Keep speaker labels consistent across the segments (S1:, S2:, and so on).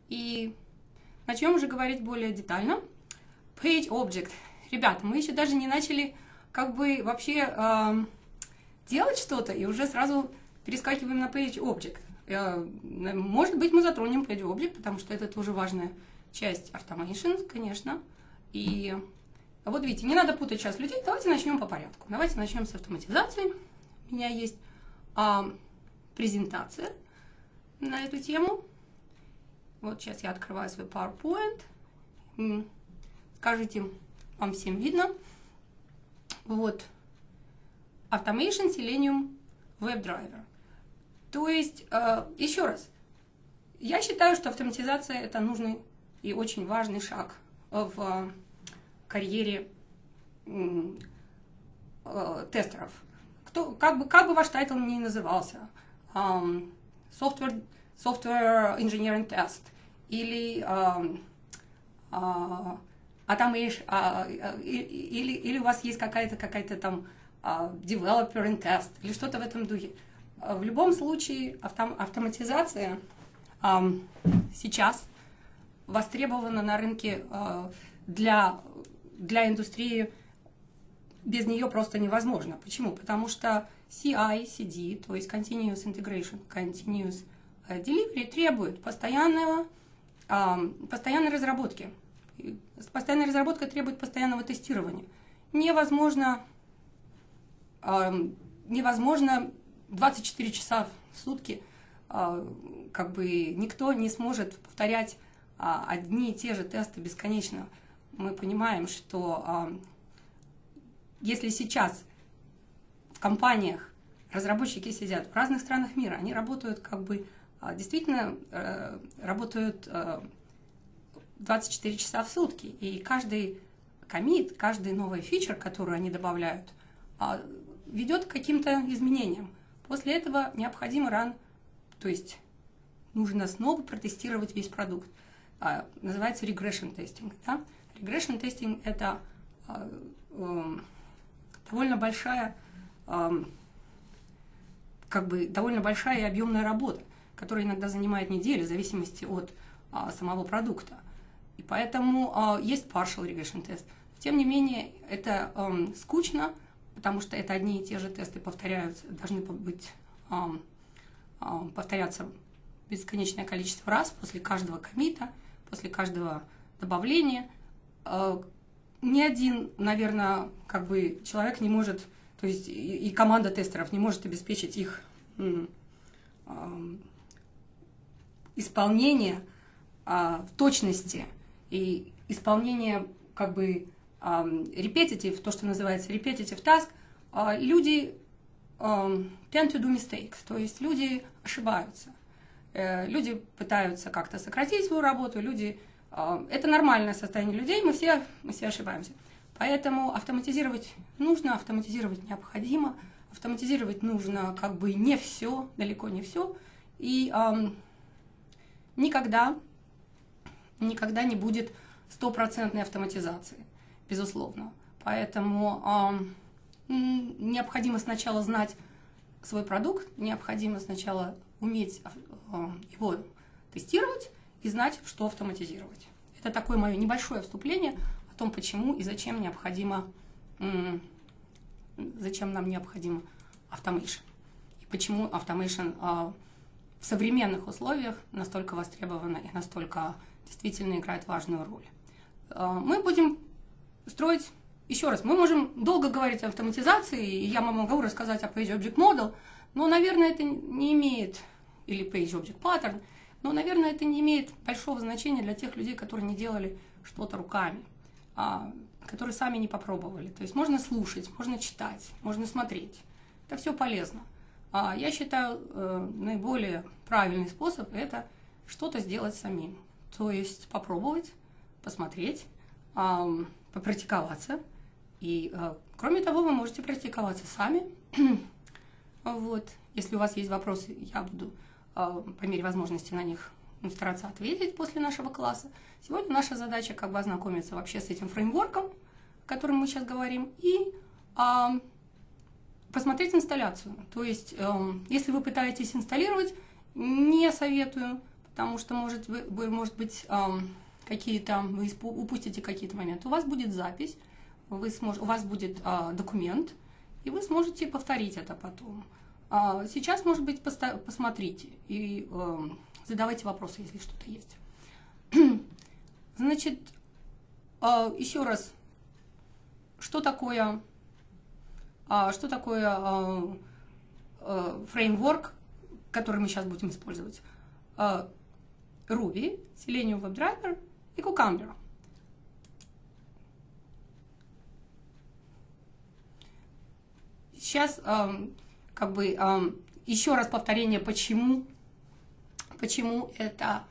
S1: И начнем уже говорить более детально. Page Object. Ребята, мы еще даже не начали как бы вообще делать что-то, и уже сразу перескакиваем на Page Object. Может быть, мы затронем Page Object, потому что это тоже важная часть Automation, конечно. И вот видите, не надо путать сейчас людей. Давайте начнем по порядку. Давайте начнем с автоматизации. У меня есть презентация на эту тему. Вот сейчас я открываю свой PowerPoint. Скажите, вам всем видно? Вот. Automation Selenium WebDriver. То есть, еще раз, я считаю, что автоматизация – это нужный и очень важный шаг в карьере тестеров. Как бы ваш тайтл ни назывался, Software Engineering Test или Automation, или у вас есть какая-то там Developer in Test или что-то в этом духе. В любом случае автоматизация сейчас востребована на рынке для индустрии. Без нее просто невозможно. Почему? Потому что CI, CD, то есть Continuous Integration, Continuous Delivery требует постоянной разработки. Постоянная разработка требует постоянного тестирования. Невозможно 24 часа в сутки как бы никто не сможет повторять одни и те же тесты бесконечно. Мы понимаем, что если сейчас в компаниях разработчики сидят в разных странах мира, они работают как бы действительно работают 24 часа в сутки, и каждый коммит, каждый новый фичер, который они добавляют, ведет к каким-то изменениям. После этого необходимо то есть нужно снова протестировать весь продукт. Называется regression testing. Да? Regression testing – это довольно большая и объемная работа, которая иногда занимает недели в зависимости от самого продукта. И поэтому есть partial regression test. Тем не менее, это скучно, потому что это одни и те же тесты должны повторяться бесконечное количество раз после каждого коммита, после каждого добавления. Ни один, наверное, как бы человек не может, то есть и команда тестеров не может обеспечить их исполнение в точности и исполнение как бы repetitive, то, что называется repetitive task. Люди tend to do mistakes, то есть люди ошибаются. Люди пытаются как-то сократить свою работу, это нормальное состояние людей, мы все ошибаемся. Поэтому автоматизировать нужно, автоматизировать необходимо, автоматизировать нужно как бы не все, далеко не все, и никогда не будет стопроцентной автоматизации, безусловно. Поэтому необходимо сначала знать свой продукт, необходимо сначала уметь его тестировать и знать, что автоматизировать. Это такое мое небольшое вступление о том, почему и зачем нам необходимо automation. И почему automation в современных условиях настолько востребовано и настолько действительно играет важную роль. Мы будем строить, еще раз, мы можем долго говорить о автоматизации, и я вам могу рассказать о Page Object Model, но, наверное, это не имеет, или Page Object Pattern, но, наверное, это не имеет большого значения для тех людей, которые не делали что-то руками, которые сами не попробовали. То есть можно слушать, можно читать, можно смотреть. Это все полезно. Я считаю, наиболее правильный способ – это что-то сделать самим. То есть попробовать, посмотреть, попрактиковаться. И, кроме того, вы можете практиковаться сами. Вот. Если у вас есть вопросы, я буду по мере возможности на них стараться ответить после нашего класса. Сегодня наша задача как бы ознакомиться вообще с этим фреймворком, о котором мы сейчас говорим, и посмотреть инсталляцию. То есть, если вы пытаетесь инсталлировать, не советую, потому что, может быть, какие-то вы упустите какие-то моменты. У вас будет запись, у вас будет документ, и вы сможете повторить это потом. Сейчас, может быть, посмотрите и задавайте вопросы, если что-то есть. Значит, еще раз, что такое фреймворк, который мы сейчас будем использовать? Ruby, Selenium WebDriver и Cucumber. Сейчас еще раз повторение, почему это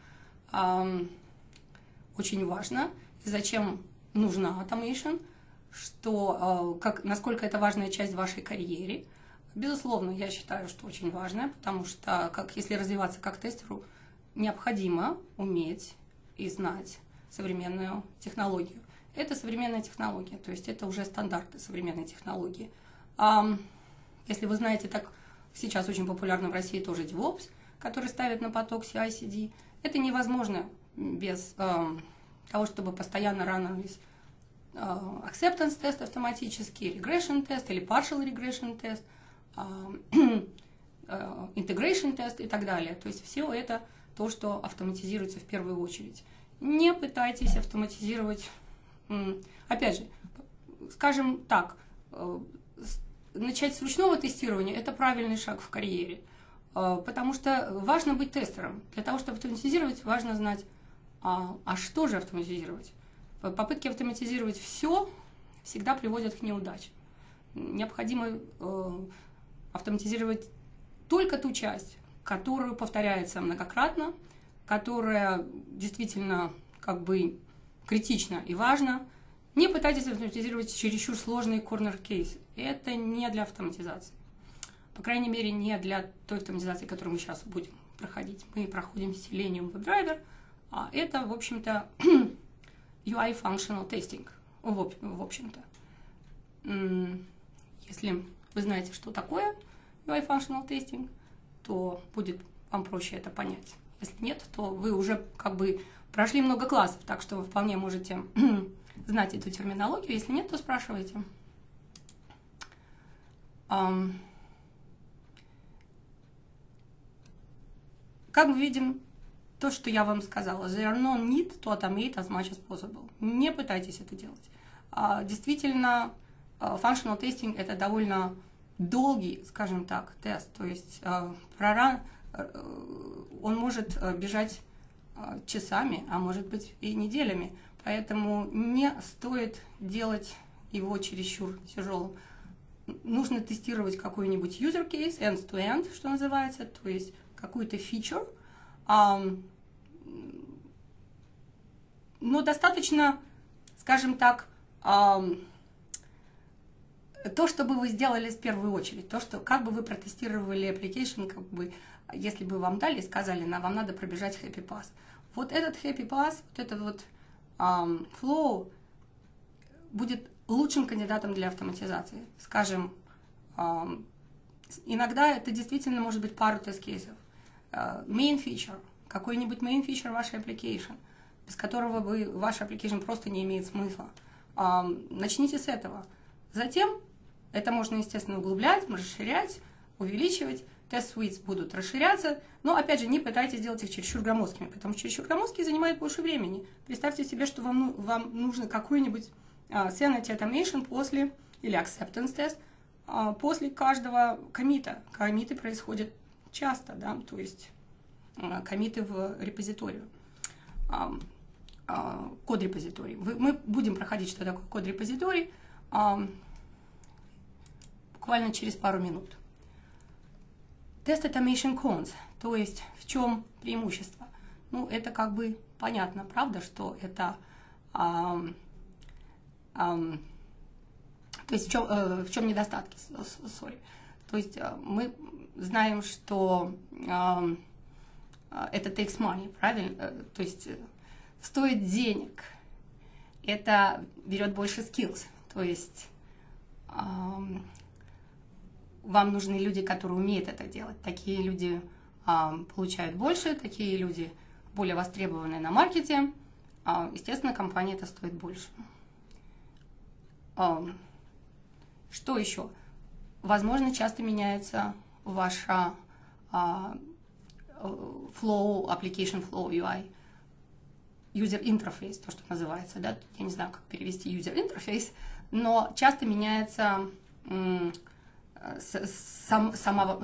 S1: очень важно и зачем нужна automation, насколько это важная часть вашей карьеры. Безусловно, я считаю, что очень важная, потому что если развиваться как тестеру, необходимо уметь и знать современную технологию. Это современная технология, то есть это уже стандарты современной технологии. Если вы знаете, так сейчас очень популярно в России тоже DevOps, который ставит на поток CI/CD. Это невозможно без того, чтобы постоянно ранились acceptance тест автоматический, regression тест или partial regression тест, integration тест и так далее. То есть все это то, что автоматизируется в первую очередь. Не пытайтесь автоматизировать, опять же, скажем так, начать с ручного тестирования – это правильный шаг в карьере, потому что важно быть тестером. Для того, чтобы автоматизировать, важно знать, что же автоматизировать. Попытки автоматизировать все всегда приводят к неудаче. Необходимо автоматизировать только ту часть, которая повторяется многократно, которая действительно критична и важна. Не пытайтесь автоматизировать чересчур сложные корнер-кейсы. Это не для автоматизации. По крайней мере, не для той автоматизации, которую мы сейчас будем проходить. Мы проходим Selenium WebDriver, а это, в общем-то, UI Functional Testing. В общем-то. Если вы знаете, что такое UI Functional Testing, то будет вам проще это понять. Если нет, то вы уже прошли много классов, так что вы вполне можете знать эту терминологию. Если нет, то спрашивайте. Как мы видим, то, что я вам сказала, there no need to automate as much as possible. Не пытайтесь это делать. Действительно, functional testing – это довольно долгий, скажем так, тест. То есть он может бежать часами, а может быть и неделями. Поэтому не стоит делать его чересчур тяжелым. Нужно тестировать какой-нибудь user case, end-to-end, что называется, то есть какую-то фичу. Но достаточно, скажем так, то, что бы вы сделали в первую очередь, то, что как бы вы протестировали application, если бы вам дали и сказали, вам надо пробежать happy pass. Вот этот happy pass, вот этот вот flow будет лучшим кандидатом для автоматизации. Скажем, иногда это действительно может быть пару тест-кейсов. Main feature, какой-нибудь main feature вашей application, без которого ваш application просто не имеет смысла. Начните с этого. Затем это можно, естественно, углублять, расширять, увеличивать. Тест-суиты будут расширяться, но, опять же, не пытайтесь делать их чересчур громоздкими, потому что чересчур громоздкие занимают больше времени. Представьте себе, что вам нужно какой-нибудь sanity automation после, или acceptance тест после каждого коммита. Коммиты происходят часто, да, то есть коммиты в репозиторию, код-репозиторий. Мы будем проходить, что такое код-репозиторий, буквально через пару минут. Test automation cons, то есть в чем преимущество? Ну, это понятно, правда, что это... то есть в чем недостатки, То есть мы знаем, что это takes money, правильно? То есть стоит денег, это берет больше skills, то есть вам нужны люди, которые умеют это делать. Такие люди получают больше, такие люди более востребованные на маркете, естественно, компания это стоит больше. Что еще? Возможно, часто меняется ваша flow, application flow UI, user interface, то, что называется, да, я не знаю, как перевести user interface, но часто меняется сама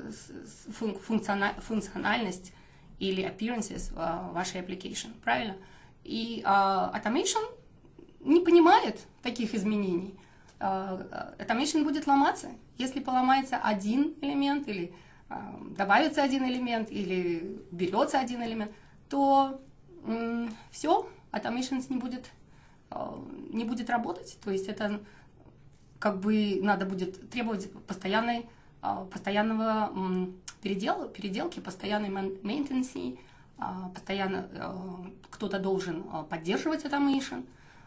S1: функциональность или appearances вашей application, правильно? И automation не понимает таких изменений. Automation будет ломаться. Если поломается один элемент, или добавится один элемент, или берется один элемент, то все, automation не будет работать. То есть это как бы надо будет требовать постоянного переделки, постоянной maintenance, постоянно кто-то должен поддерживать automation.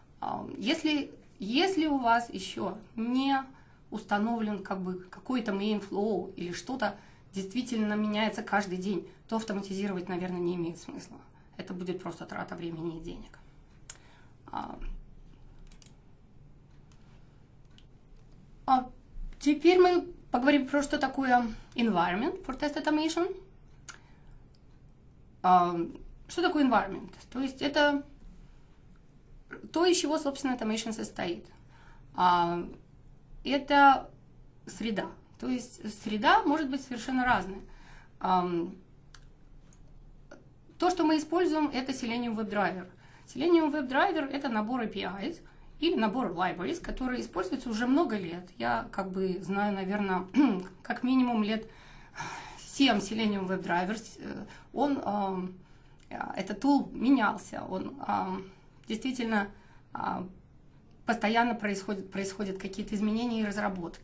S1: Если у вас еще не установлен как бы какой-то main flow или что-то действительно меняется каждый день, то автоматизировать, наверное, не имеет смысла. Это будет просто трата времени и денег. Теперь мы поговорим про что такое environment for test automation. Что такое environment? То есть это то, из чего, собственно, automation состоит. Это среда. То есть среда может быть совершенно разная. То, что мы используем, это Selenium WebDriver. Selenium WebDriver — это набор APIs или набор libraries, которые используются уже много лет. Я как бы знаю, наверное, как минимум лет 7 Selenium WebDriver. Этот tool менялся. Он действительно постоянно происходят какие-то изменения и разработка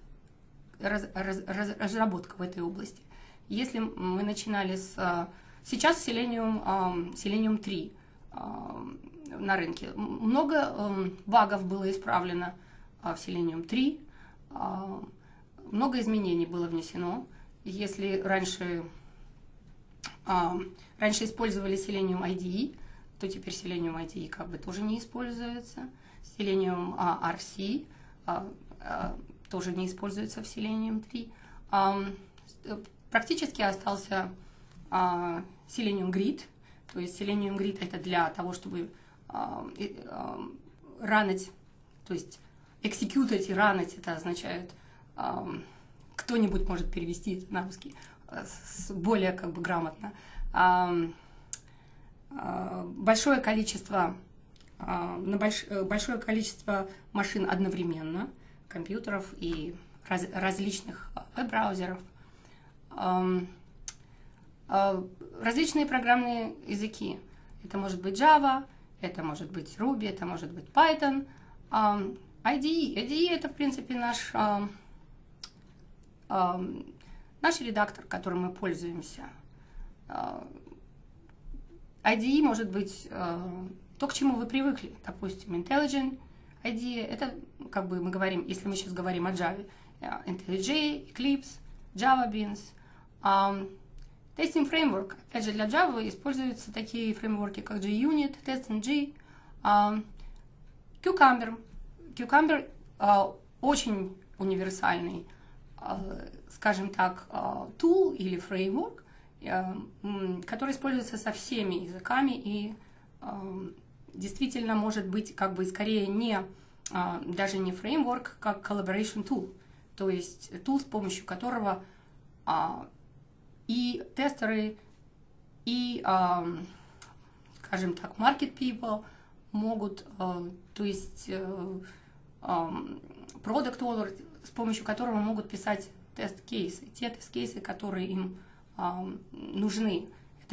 S1: в этой области. Если мы начинали сейчас Selenium 3 на рынке, много багов было исправлено в Selenium 3, много изменений было внесено. Если раньше использовали Selenium IDE, то теперь Selenium IDE как бы тоже не используется. Selenium RC тоже не используется в Selenium 3. Практически остался Selenium Grid. То есть Selenium Grid — это для того, чтобы ранить, то есть execute и ранить, это означает, кто-нибудь может перевести это на русский более как бы грамотно. Большое количество машин одновременно, компьютеров и различных веб-браузеров, различные программные языки. Это может быть Java, это может быть Ruby, это может быть Python. IDE это, в принципе, наш редактор, которым мы пользуемся. IDE может быть то, к чему вы привыкли. Допустим, Intelligent IDE, это, как бы мы говорим, если мы сейчас говорим о Java, IntelliJ, Eclipse, JavaBeans. Testing Framework, опять же, для Java используются такие фреймворки, как JUnit, TestNG, Cucumber. Cucumber очень универсальный, скажем так, tool или фреймворк, который используется со всеми языками и действительно может быть как бы скорее даже не фреймворк, как collaboration tool, то есть tool, с помощью которого и тестеры, и, скажем так, market people могут, то есть product owner, с помощью которого могут писать тест-кейсы, те тест-кейсы, которые им нужны. Это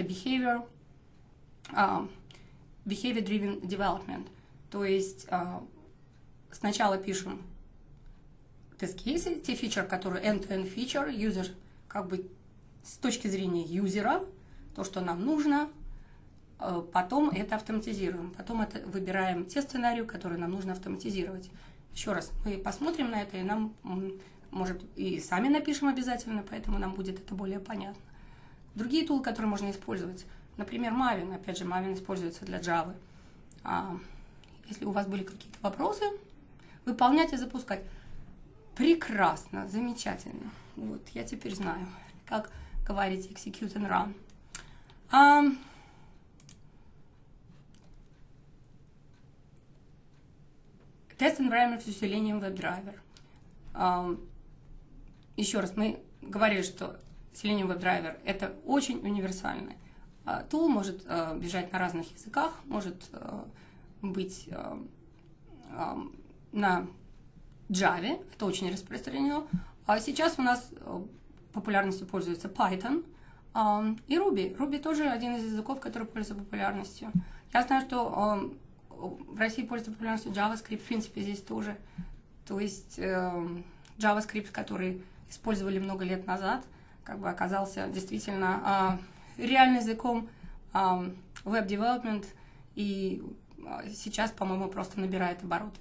S1: behavior-driven development. То есть сначала пишем тест-кейсы, те фичеры, которые end-to-end feature, user, как бы с точки зрения юзера, то, что нам нужно, потом это автоматизируем, потом это выбираем те сценарии, которые нам нужно автоматизировать. Еще раз, мы посмотрим на это, и нам, может, и сами напишем обязательно, поэтому нам будет это более понятно. Другие тулы, которые можно использовать, Например, Maven. Опять же, Maven используется для Java. Если у вас были какие-то вопросы, выполнять и запускать. Прекрасно, замечательно. Вот, я теперь знаю, как говорить execute and run. Тест environment с усилением WebDriver. Еще раз, мы говорили, что Selenium WebDriver – это очень универсальный тул, может бежать на разных языках, может быть на Java, это очень распространено. А сейчас у нас популярностью пользуется Python и Ruby. Ruby тоже один из языков, который пользуется популярностью. Я знаю, что в России пользуется популярностью JavaScript, в принципе, здесь тоже. То есть JavaScript, который использовали много лет назад, как бы оказался действительно реальным языком веб-девелопмент, и сейчас, по-моему, просто набирает обороты.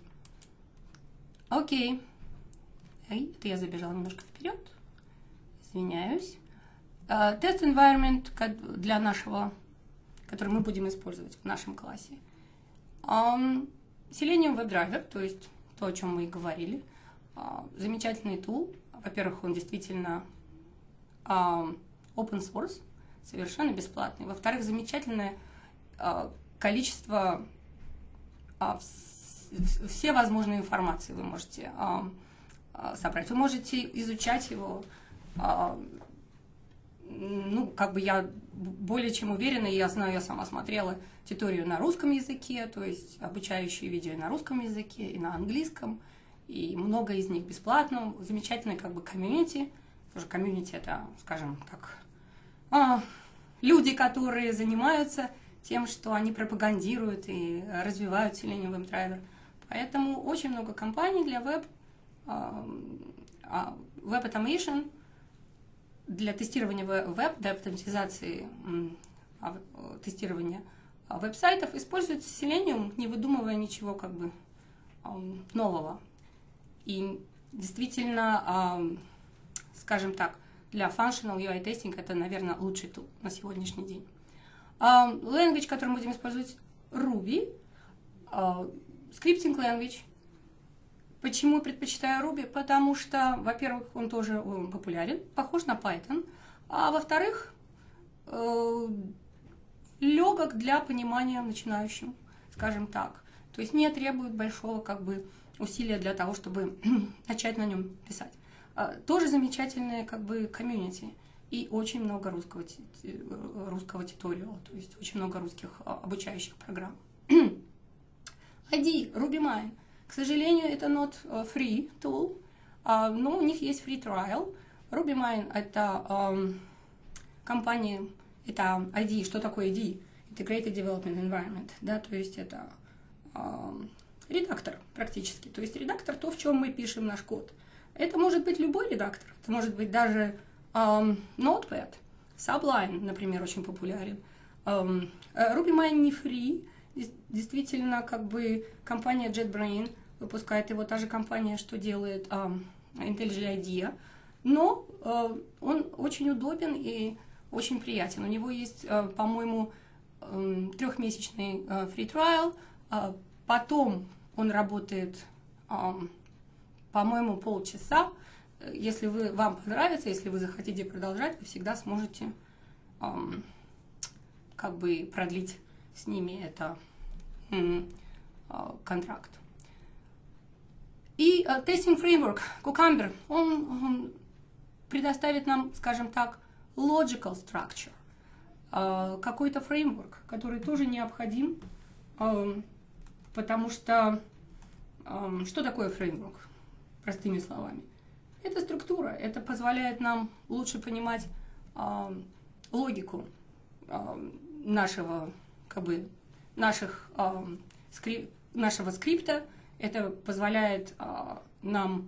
S1: Окей. Это я забежала немножко вперед. Извиняюсь. Тест environment для нашего, который мы будем использовать в нашем классе. Selenium WebDriver, то есть то, о чем мы и говорили. Замечательный тул. Во-первых, он действительно open source, совершенно бесплатный. Во-вторых, замечательное количество все возможные информации вы можете собрать. Вы можете изучать его. Ну, как бы я более чем уверена, я знаю, я сама смотрела тьюторию на русском языке, то есть обучающие видео на русском языке, и на английском, и много из них бесплатно. Замечательное как бы комьюнити. Тоже комьюнити — это, скажем так, люди, которые занимаются тем, что они пропагандируют и развивают Selenium WebDriver. Поэтому очень много компаний для веб automation, для тестирования веб, для автоматизации тестирования веб-сайтов используют Selenium, не выдумывая ничего как бы нового. И действительно, скажем так, для functional UI testing это, наверное, лучший тул на сегодняшний день. Language, который мы будем использовать, Ruby, scripting language. Почему я предпочитаю Ruby? Потому что, во-первых, он тоже популярен, похож на Python, а во-вторых, легок для понимания начинающим, скажем так. То есть не требует большого как бы усилия для того, чтобы начать на нем писать. Тоже замечательное как бы комьюнити и очень много русского тьюториала, то есть очень много русских обучающих программ. ID, RubyMine. К сожалению, это not free tool, но у них есть free trial. RubyMine — это компания, это ID. Что такое ID? Integrated Development Environment, да, то есть это редактор практически. То есть редактор — то, в чем мы пишем наш код. Это может быть любой редактор, это может быть даже Notepad, Sublime, например, очень популярен. RubyMine не free, действительно, как бы компания JetBrains выпускает его, та же компания, что делает IntelliJ IDEA, но он очень удобен и очень приятен. У него есть, по-моему, 3-месячный free trial, потом он работает, по-моему, полчаса. Если вам понравится, если вы захотите продолжать, вы всегда сможете как бы продлить с ними это контракт. И testing framework Cucumber, он предоставит нам, скажем так, logical structure, какой-то фреймворк, который тоже необходим, потому что что такое фреймворк, простыми словами? Это структура, это позволяет нам лучше понимать логику нашего скрипта. Это позволяет нам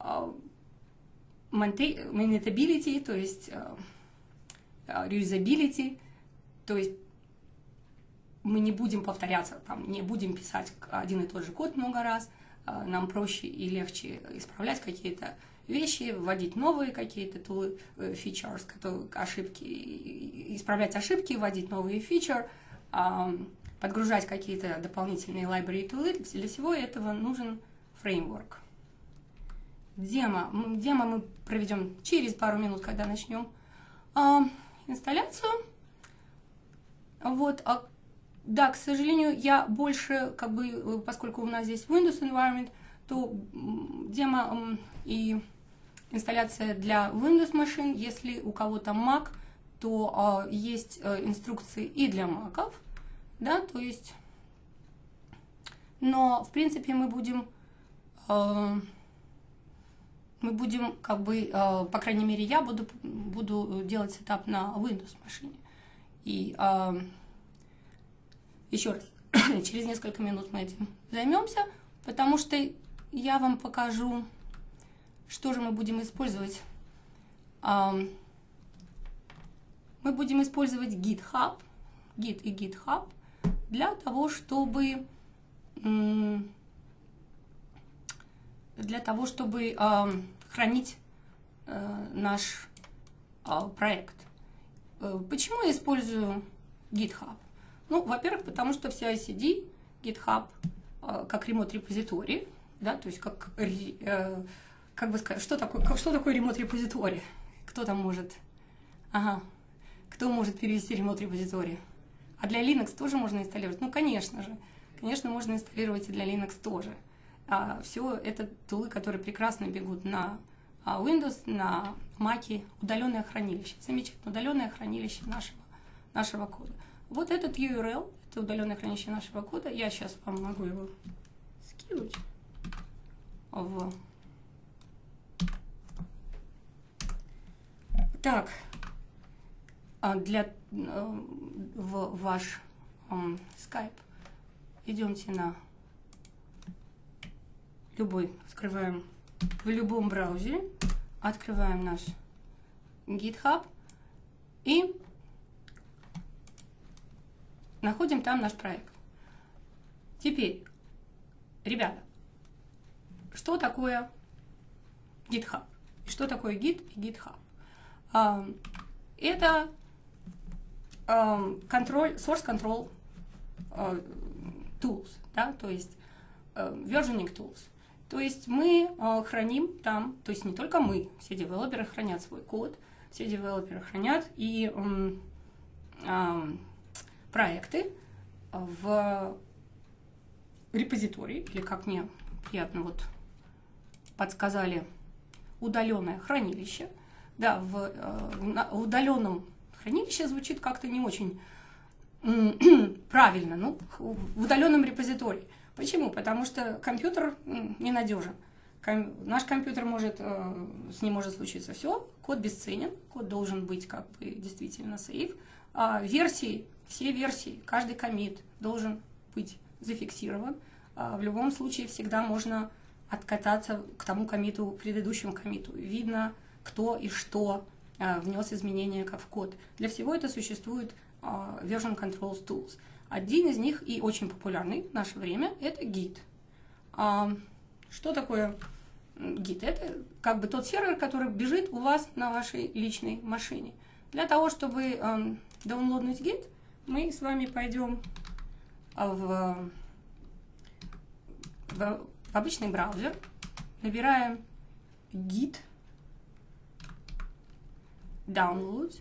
S1: maintainability, то есть reusability, то есть мы не будем повторяться, там, не будем писать один и тот же код много раз, нам проще и легче исправлять какие-то вещи, вводить новые какие-то тулы, features, ошибки, исправлять ошибки, вводить новые feature, подгружать какие-то дополнительные library тулы. Для всего этого нужен фреймворк. Демо мы проведем через пару минут, когда начнем инсталляцию. Вот, да, к сожалению, я больше, поскольку у нас здесь Windows environment, то демо и инсталляция для Windows машин. Если у кого-то Mac, то есть инструкции и для Mac'ов, да, то есть, но в принципе мы будем по крайней мере, я буду делать сетап на Windows машине. И еще раз, через несколько минут мы этим займемся, потому что я вам покажу, что же мы будем использовать. Мы будем использовать GitHub, Git и GitHub для того, чтобы хранить наш проект. Почему я использую GitHub? Ну, во-первых, потому что в CI/CD GitHub как ремонт-репозиторий, да, то есть как бы сказать, что такое ремонт-репозиторий? Кто там может? Ага. Кто может перевести ремонт-репозиторий? А для Linux тоже можно инсталлировать? Ну, конечно же. Конечно, можно инсталлировать и для Linux тоже. Все это тулы, которые прекрасно бегут на Windows, на Mac, удаленное хранилище. Замечательно, удаленное хранилище нашего кода. Вот этот URL, это удаленное хранилище нашего кода. Я сейчас вам могу его скинуть Так, в ваш Skype идемте на открываем в любом браузере, открываем наш GitHub и находим там наш проект. Теперь, ребята, что такое GitHub? Что такое Git и GitHub? Это source control tools, да, то есть versioning tools. То есть мы храним там, то есть не только мы, все девелоперы хранят свой код, все девелоперы хранят и проекты в репозитории, или, как мне приятно подсказали, удаленное хранилище. Да, в удаленном хранилище звучит как-то не очень правильно, ну, в удаленном репозитории. Почему? Потому что компьютер ненадежен. Наш компьютер с ним может случиться все, код бесценен, код должен быть действительно сейф. Все версии, каждый коммит должен быть зафиксирован. В любом случае всегда можно откататься к тому коммиту, предыдущему коммиту. Видно, кто и что внес изменения в код. Для всего это существует version control tools. Один из них и очень популярный в наше время – это Git. Что такое Git? Это тот сервер, который бежит у вас на вашей личной машине. Для того, чтобы даунлоднуть Git, мы с вами пойдем в обычный браузер, набираем Git download.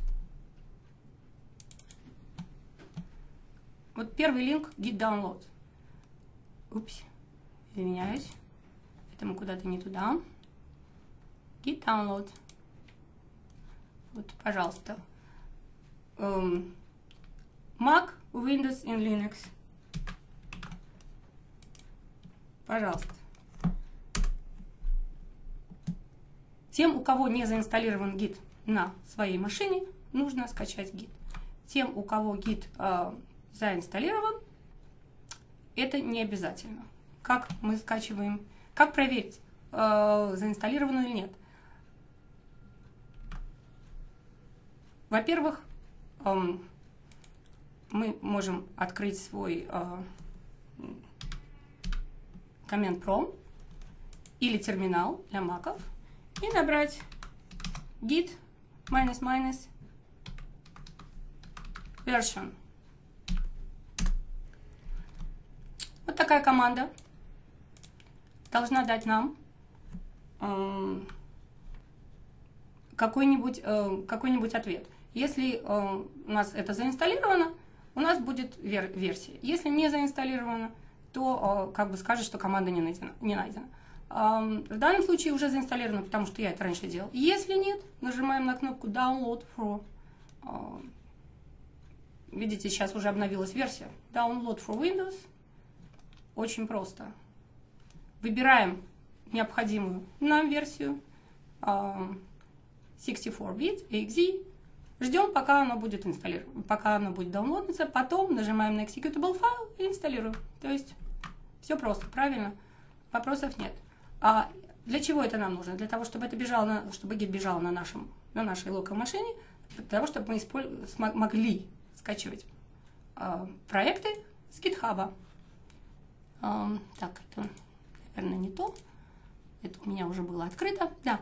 S1: Вот первый линк Git download. Упс, извиняюсь. Это мы куда-то не туда. Git download. Вот, пожалуйста. Mac, Windows и Linux. Пожалуйста. Тем, у кого не заинсталлирован Git на своей машине, нужно скачать Git. Тем, у кого Git заинсталлирован, это не обязательно. Как мы скачиваем? Как проверить, заинсталлировано или нет? Во-первых, мы можем открыть свой Command Prompt или терминал для маков и набрать git ---- version. Вот такая команда должна дать нам какой-нибудь ответ. Если у нас это заинсталлировано, у нас будет версия. Если не заинсталлировано, то как бы скажет, что команда не найдена. В данном случае уже заинсталлировано, потому что я это раньше делал. Если нет, нажимаем на кнопку Download for. Видите, сейчас уже обновилась версия. Download for Windows. Очень просто. Выбираем необходимую нам версию 64-bit, exe. Ждем, пока оно будет пока оно будет даунлодиться. Потом нажимаем на Executable файл и инсталируем. То есть все просто, правильно? Вопросов нет. А для чего это нам нужно? Для того, чтобы чтобы Git бежал на нашей локал машине, для того, чтобы мы могли скачивать проекты с GitHub. Так, это, наверное, не то. Это у меня уже было открыто. Да.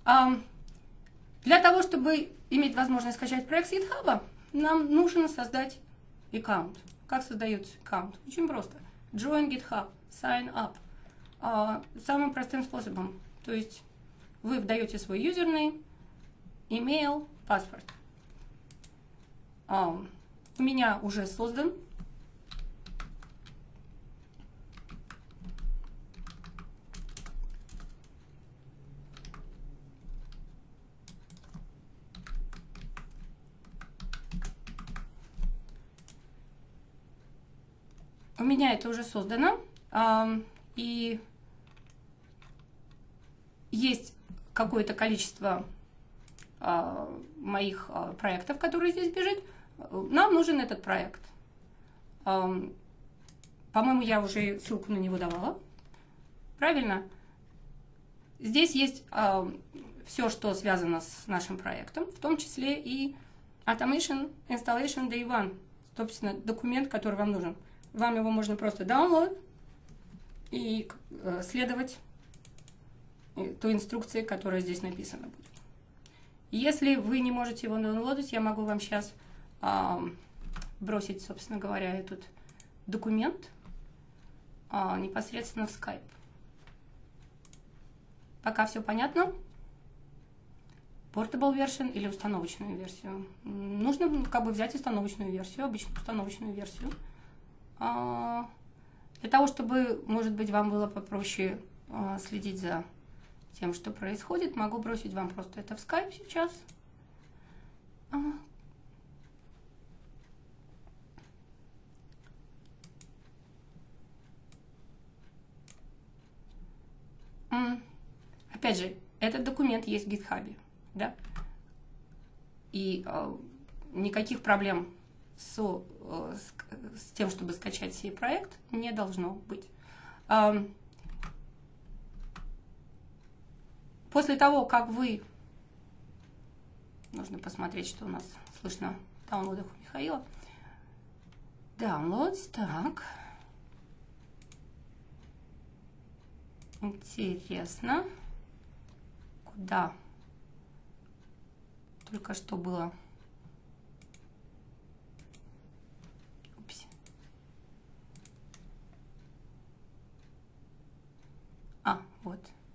S1: Для того, чтобы иметь возможность скачать проект с GitHub, нам нужно создать аккаунт. Как создается аккаунт? Очень просто. Join GitHub, sign up. Самым простым способом. То есть вы вдаете свой юзернейм, email, паспорт. У меня уже создан. У меня это уже создано, и есть какое-то количество моих проектов, которые здесь бежит. Нам нужен этот проект. По-моему, я уже ссылку на него давала. Правильно? Здесь есть все, что связано с нашим проектом, в том числе и Automation Installation Day One, собственно, документ, который вам нужен. Вам его можно просто download и следовать той инструкции, которая здесь написана будет. Если вы не можете его downloadить, я могу вам сейчас бросить, собственно говоря, этот документ непосредственно в Skype. Пока все понятно? Portable version или установочную версию? Нужно как бы взять установочную версию, обычную установочную версию. Для того, чтобы, может быть, вам было попроще следить за тем, что происходит, могу бросить вам просто это в Skype сейчас. Опять же, этот документ есть в GitHub, да? И никаких проблем с тем, чтобы скачать сей проект, не должно быть. После того, как вы... Нужно посмотреть, что у нас слышно в даунлодах у Михаила. Downloads, так. Интересно. Куда? Только что было... Вот.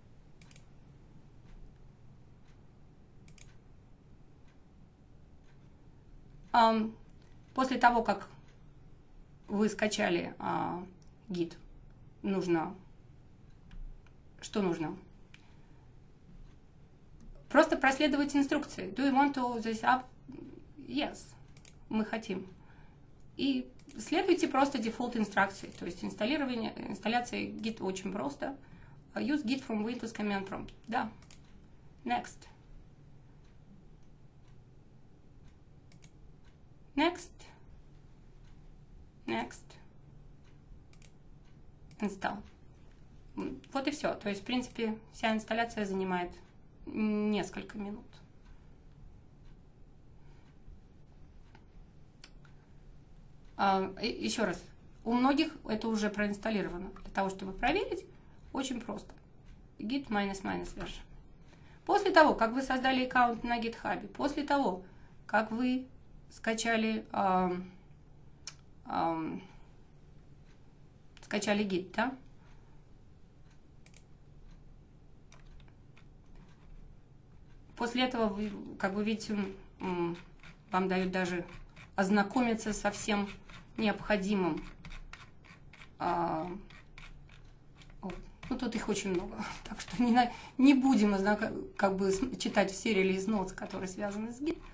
S1: После того, как вы скачали Git, что нужно? Просто проследовать инструкции. Do you want to this up? Yes. Мы хотим. И следуйте просто дефолт инструкции. То есть инсталляция Git очень просто. Use Git from Windows Command Prompt. Да. Next. Next. Next. Install. Вот и все. То есть, в принципе, вся инсталляция занимает несколько минут. Еще раз. У многих это уже проинсталлировано. Для того, чтобы проверить, очень просто. Git ---- version. После того, как вы создали аккаунт на GitHub, после того, как вы скачали Git, да? После этого вы, как вы видите, вам дают даже ознакомиться со всем необходимым. Ну, тут их очень много, так что не будем как бы читать все релиз ноутс, которые связаны с Git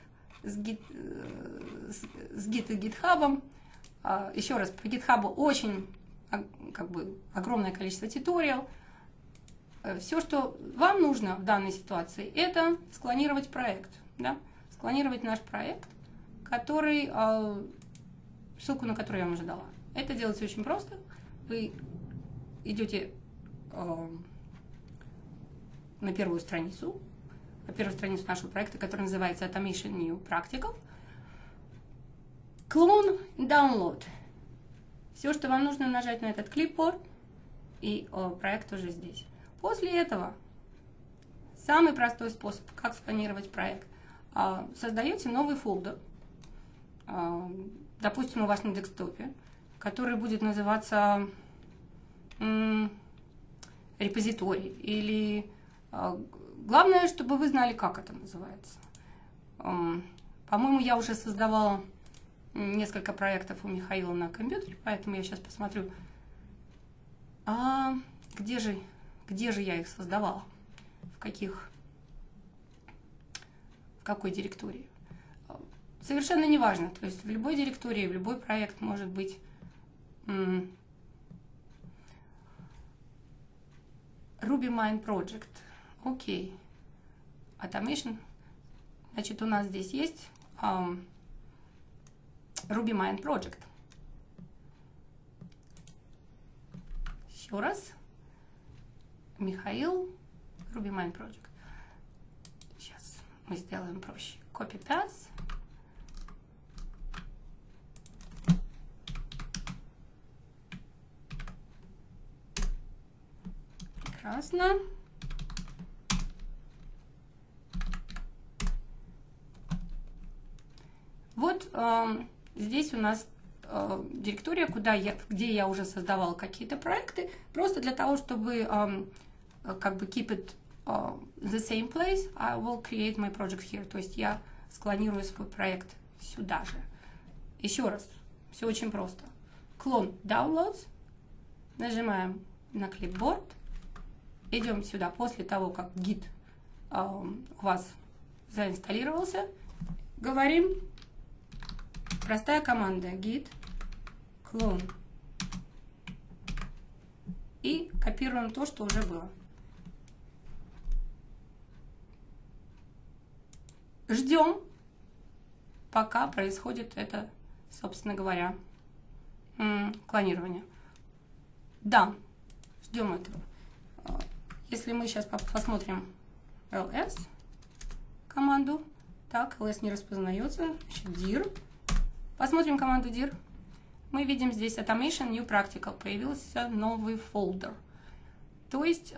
S1: и GitHub. Еще раз, по GitHub очень как бы огромное количество туториалов. Все, что вам нужно в данной ситуации, это склонировать проект, да? Склонировать наш проект, ссылку на который я вам уже дала. Это делается очень просто. Вы идете на первую страницу нашего проекта, который называется Automation New Practical. Clone Download. Все, что вам нужно, нажать на этот клипборд, и проект уже здесь. После этого самый простой способ, как склонировать проект. Создаете новый фолдер, допустим, у вас на десктопе, который будет называться репозиторий. Или главное, чтобы вы знали, как это называется. По-моему, я уже создавала несколько проектов у Михаила на компьютере, поэтому я сейчас посмотрю, где же я их создавала, в какой директории. Совершенно неважно, то есть в любой директории, в любой проект может быть RubyMine Project. Окей. Automation. Значит, у нас здесь есть RubyMine Project. Еще раз. Михаил, RubyMine Project. Сейчас мы сделаем проще. Copy-paste. Прекрасно. Вот здесь у нас директория, где я уже создавала какие-то проекты, просто для того, чтобы как бы keep it the same place, I will create my project here. То есть я склонирую свой проект сюда же. Еще раз, все очень просто. Clone Downloads, нажимаем на клипборд, идем сюда после того, как Git у вас заинсталлировался, говорим, простая команда Git clone и копируем то, что уже было. Ждем, пока происходит это, собственно говоря, клонирование. Да, ждем этого. Если мы сейчас посмотрим ls команду, так, ls не распознается, значит, dir. Посмотрим команду dir. Мы видим здесь Automation New Practical, появился новый фолдер. То есть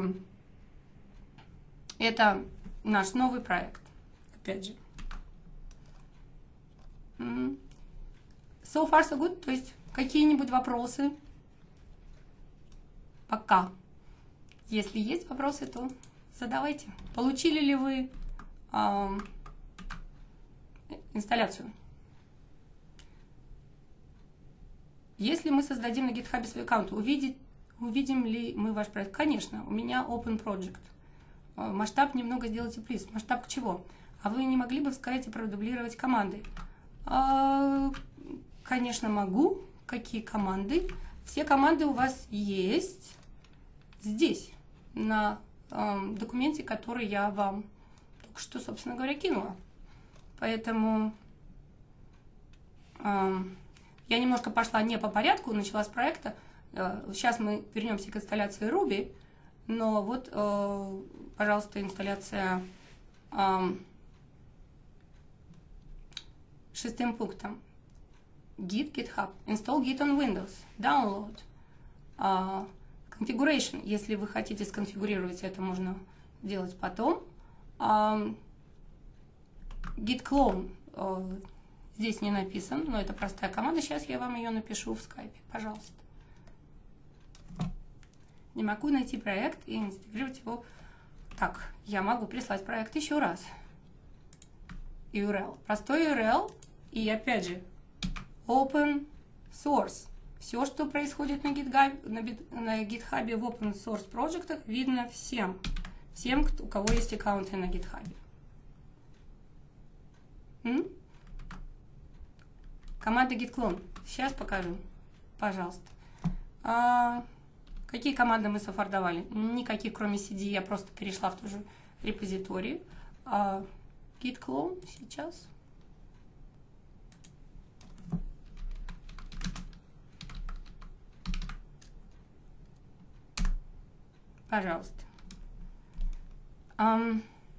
S1: это наш новый проект. Опять же. So far, so good. То есть какие-нибудь вопросы? Пока. Если есть вопросы, то задавайте. Получили ли вы инсталляцию? Если мы создадим на GitHub свой аккаунт, увидим ли мы ваш проект? Конечно, у меня Open Project. Масштаб немного сделайте, плиз. Масштаб к чего? А вы не могли бы сказать и продублировать команды? Конечно, могу. Какие команды? Все команды у вас есть здесь, на документе, который я вам только что, собственно говоря, кинула. Поэтому я немножко пошла не по порядку, начала с проекта. Сейчас мы вернемся к инсталляции Ruby, но вот, пожалуйста, инсталляция шестым пунктом. Git, GitHub, install Git on Windows, download, configuration. Если вы хотите сконфигурировать, это можно делать потом. Git clone здесь не написан, но это простая команда. Сейчас я вам ее напишу в скайпе, пожалуйста. Не могу найти проект и инсталлировать его. Так, я могу прислать проект еще раз. URL. Простой URL. И опять же, open source. Все, что происходит на GitHub, в open source проектах, видно всем. Всем, у кого есть аккаунты на GitHub. Команда git clone. Сейчас покажу. Пожалуйста. Какие команды мы софордовали? Никаких, кроме CD. Я просто перешла в ту же репозиторию. Git clone сейчас. Пожалуйста. На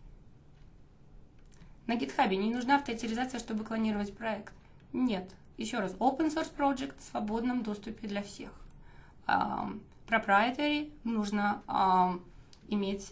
S1: GitHub не нужна авторизация, чтобы клонировать проект. Нет. Еще раз. Open Source Project в свободном доступе для всех. Proprietary нужно иметь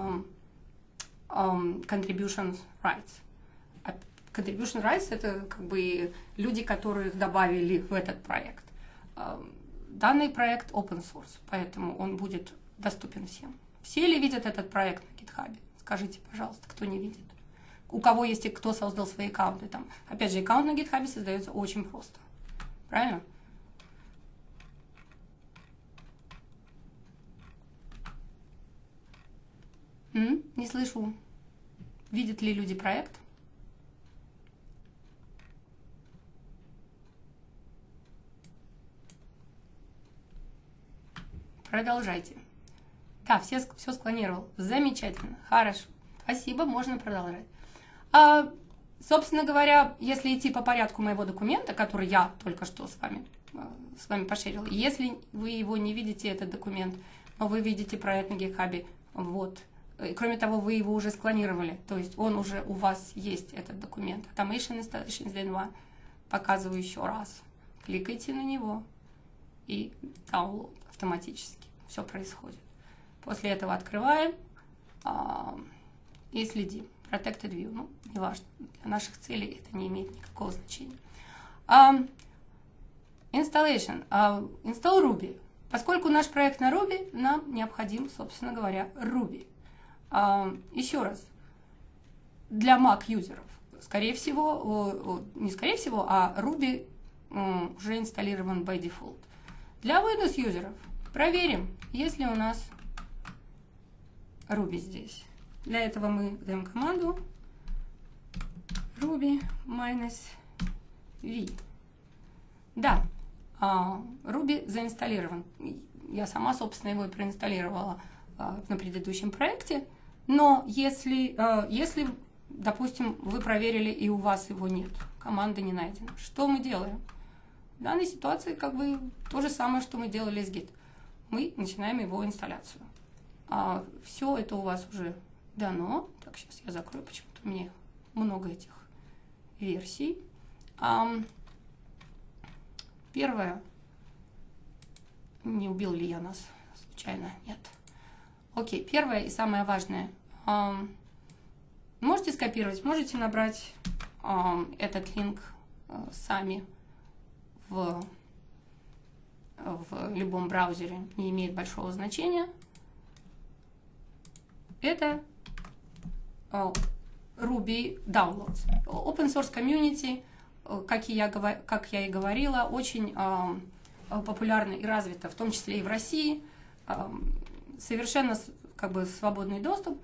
S1: contribution rights. Contribution rights — это как бы люди, которых добавили в этот проект. Данный проект open source, поэтому он будет доступен всем. Все ли видят этот проект на GitHub? Скажите, пожалуйста, кто не видит. У кого есть и кто создал свои аккаунты там. Опять же, аккаунт на GitHub создается очень просто. Правильно? Не слышу. Видят ли люди проект? Продолжайте. Да, все склонировал. Замечательно. Хорошо. Спасибо, можно продолжать. Собственно говоря, если идти по порядку моего документа, который я только что с вами пошерила, если вы его не видите, этот документ, но вы видите проект на GitHub, вот. И, кроме того, вы его уже склонировали, то есть он уже у вас есть, этот документ. Automation Installations D2. Показываю еще раз. Кликайте на него и download автоматически. Все происходит. После этого открываем и следим. Protected View. Ну, неважно. Для наших целей это не имеет никакого значения. Installation. Install Ruby. Поскольку наш проект на Ruby, нам необходим, собственно говоря, Ruby. Еще раз. Для Mac-юзеров. Скорее всего, не скорее всего, а Ruby уже инсталлирован by default. Для Windows-юзеров проверим, есть ли у нас Ruby здесь. Для этого мы даем команду ruby -v. Да, Ruby заинсталлирован. Я сама, собственно, его и проинсталлировала на предыдущем проекте. Но если, допустим, вы проверили и у вас его нет, команда не найдена, что мы делаем? В данной ситуации как бы то же самое, что мы делали с Git. Мы начинаем его инсталляцию. Все это у вас уже дано. Так, сейчас я закрою, почему-то у меня много этих версий. Первое. Не убил ли я нас случайно? Нет. Окей, первое и самое важное. Можете скопировать, можете набрать этот линк сами в любом браузере. Не имеет большого значения. Это Ruby Downloads. Open Source Community, как я и говорила, очень популярна и развита, в том числе и в России. Совершенно как бы свободный доступ.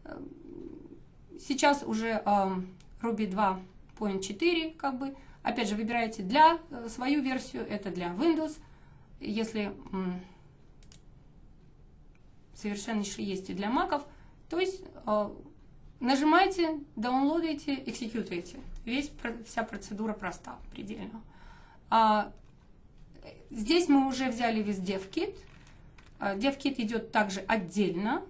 S1: Сейчас уже Ruby 2.4, как бы, опять же, выбираете для свою версию, это для Windows. Если совершеннейший есть и для Mac'ов, то есть нажимаете, даунлодите, экзекьютуете. Вся процедура проста, предельно. Здесь мы уже взяли весь DevKit. DevKit идет также отдельно.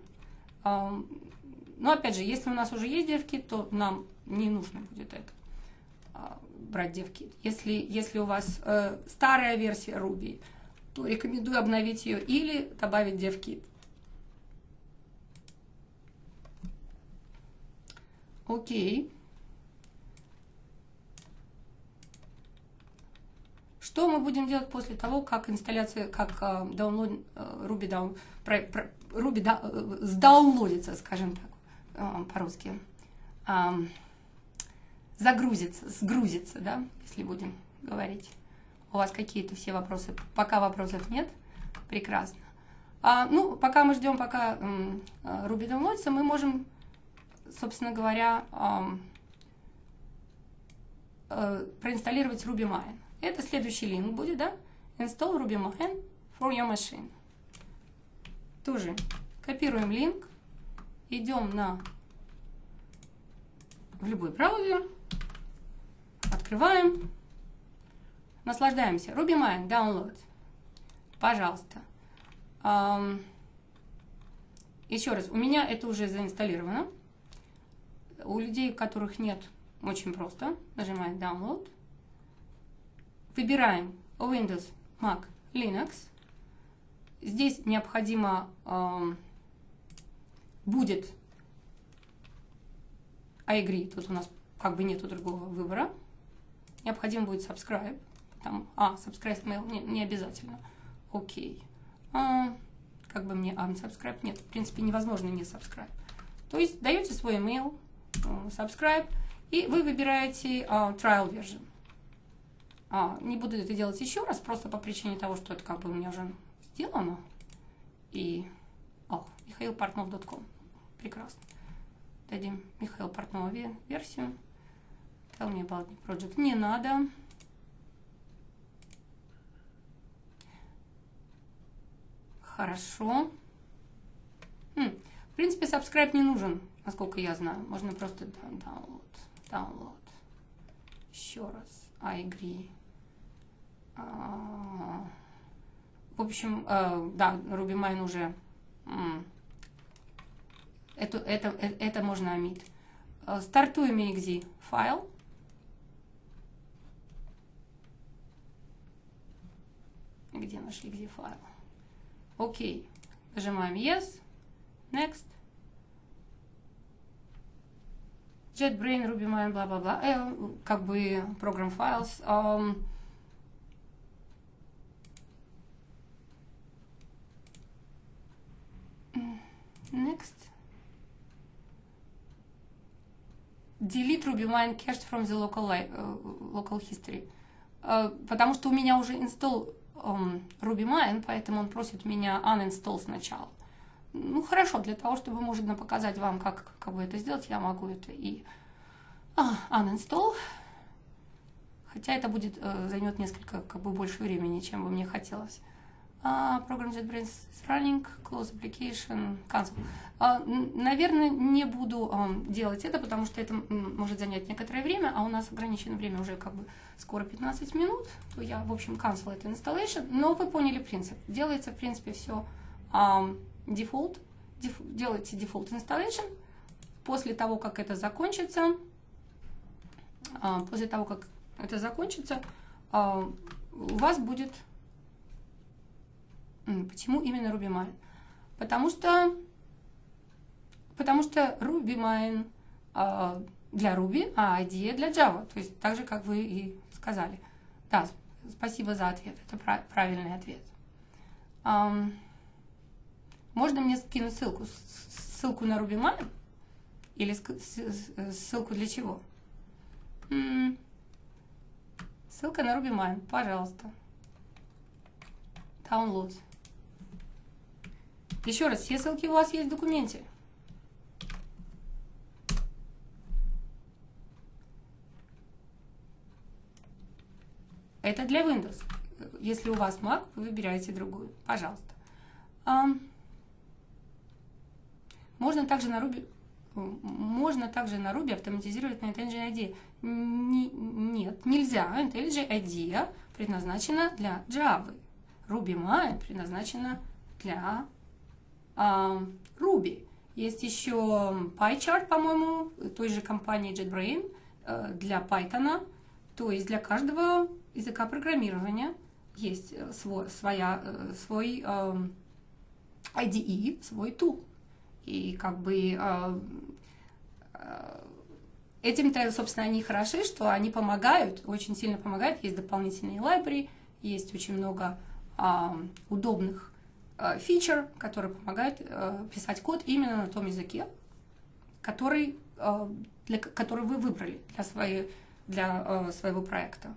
S1: Но опять же, если у нас уже есть DevKit, то нам не нужно будет это брать DevKit. Если у вас старая версия Ruby, то рекомендую обновить ее или добавить DevKit. Окей. Что мы будем делать после того, как инсталляция, как Ruby сдаунлодится, скажем так, по-русски, сгрузится, да, если будем говорить. У вас какие-то все вопросы? Пока вопросов нет, прекрасно. Ну, пока мы ждем, пока Ruby даунлодится, мы можем, собственно говоря, проинсталлировать RubyMine. Это следующий линк будет, да? Install RubyMine for your machine. Тоже копируем линк, идем в любой браузер, открываем, наслаждаемся. RubyMine, download. Пожалуйста. Еще раз, у меня это уже заинсталлировано. У людей, у которых нет, очень просто. Нажимаем download. Выбираем Windows, Mac, Linux. Здесь необходимо будет I agree. Тут у нас как бы нету другого выбора. Необходимо будет subscribe. Subscribe mail не обязательно. Окей. Как бы мне unsubscribe? Нет, в принципе, невозможно не subscribe. То есть даете свой email, subscribe, и вы выбираете trial version. Не буду это делать еще раз, просто по причине того, что это как бы у меня уже сделано. И mihailportnov.com. Прекрасно. Дадим Михаил Портнова версию. Tell me about the project. Не надо. Хорошо. В принципе, subscribe не нужен, насколько я знаю. Можно просто download. Еще раз. I agree. В общем, да, RubyMine уже это можно омить. Стартуем exe файл. Где наш exe файл? Окей. Нажимаем yes, next. JetBrains, RubyMine, бла-бла-бла. Как бы program files. Next. Delete RubyMine cached from the local history. Потому что у меня уже install RubyMine, поэтому он просит меня uninstall сначала. Ну, хорошо, для того, чтобы можно показать вам, как бы это сделать, я могу это и uninstall. Хотя это будет займет несколько больше времени, чем бы мне хотелось. Program JetBrains is running, close application, cancel. Наверное, не буду делать это, потому что это может занять некоторое время, а у нас ограниченное время уже как бы скоро 15 минут, то я, в общем, cancel это installation, но вы поняли принцип. Делается, в принципе, все default, делайте default installation. После того, как это закончится, у вас будет... Почему именно RubyMine? Потому что RubyMine для Ruby, а IDE для Java. То есть так же, как вы и сказали. Да, спасибо за ответ. Это правильный ответ. Можно мне скинуть ссылку на RubyMine? Или ссылку для чего? Ссылка на RubyMine, пожалуйста. Download. Еще раз, все ссылки у вас есть в документе. Это для Windows. Если у вас Mac, вы выбираете другую. Пожалуйста. Можно также на Ruby автоматизировать на IntelliJ IDEA. Нет, нельзя. IntelliJ IDEA предназначена для Java. RubyMine предназначена для Ruby. Есть еще PyChart, по-моему, той же компании JetBrains для Python. То есть для каждого языка программирования есть свой IDE, свой tool. И как бы Этим-то, собственно, они хороши, что они помогают, очень сильно помогают. Есть дополнительные library, есть очень много удобных фичер, которые помогают писать код именно на том языке, который вы выбрали для своего проекта.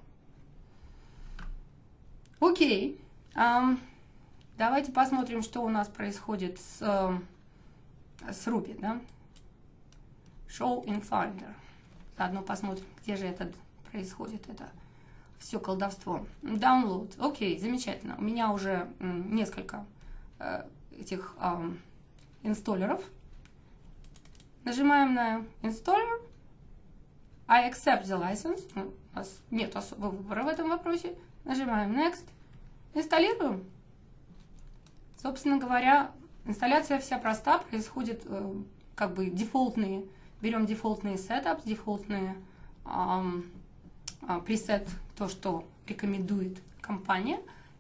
S1: Окей. Давайте посмотрим, что у нас происходит с Ruby, да? Show in Finder. Заодно посмотрим, где же это происходит, это все колдовство. Download. Окей, замечательно. У меня уже несколько этих инсталлеров. Нажимаем на Installer. I accept the license. У нас нет особого выбора в этом вопросе. Нажимаем Next. Инсталируем. Собственно говоря, инсталляция вся проста, происходит как бы дефолтные, берем дефолтные setups, дефолтные пресет, то, что рекомендует компания.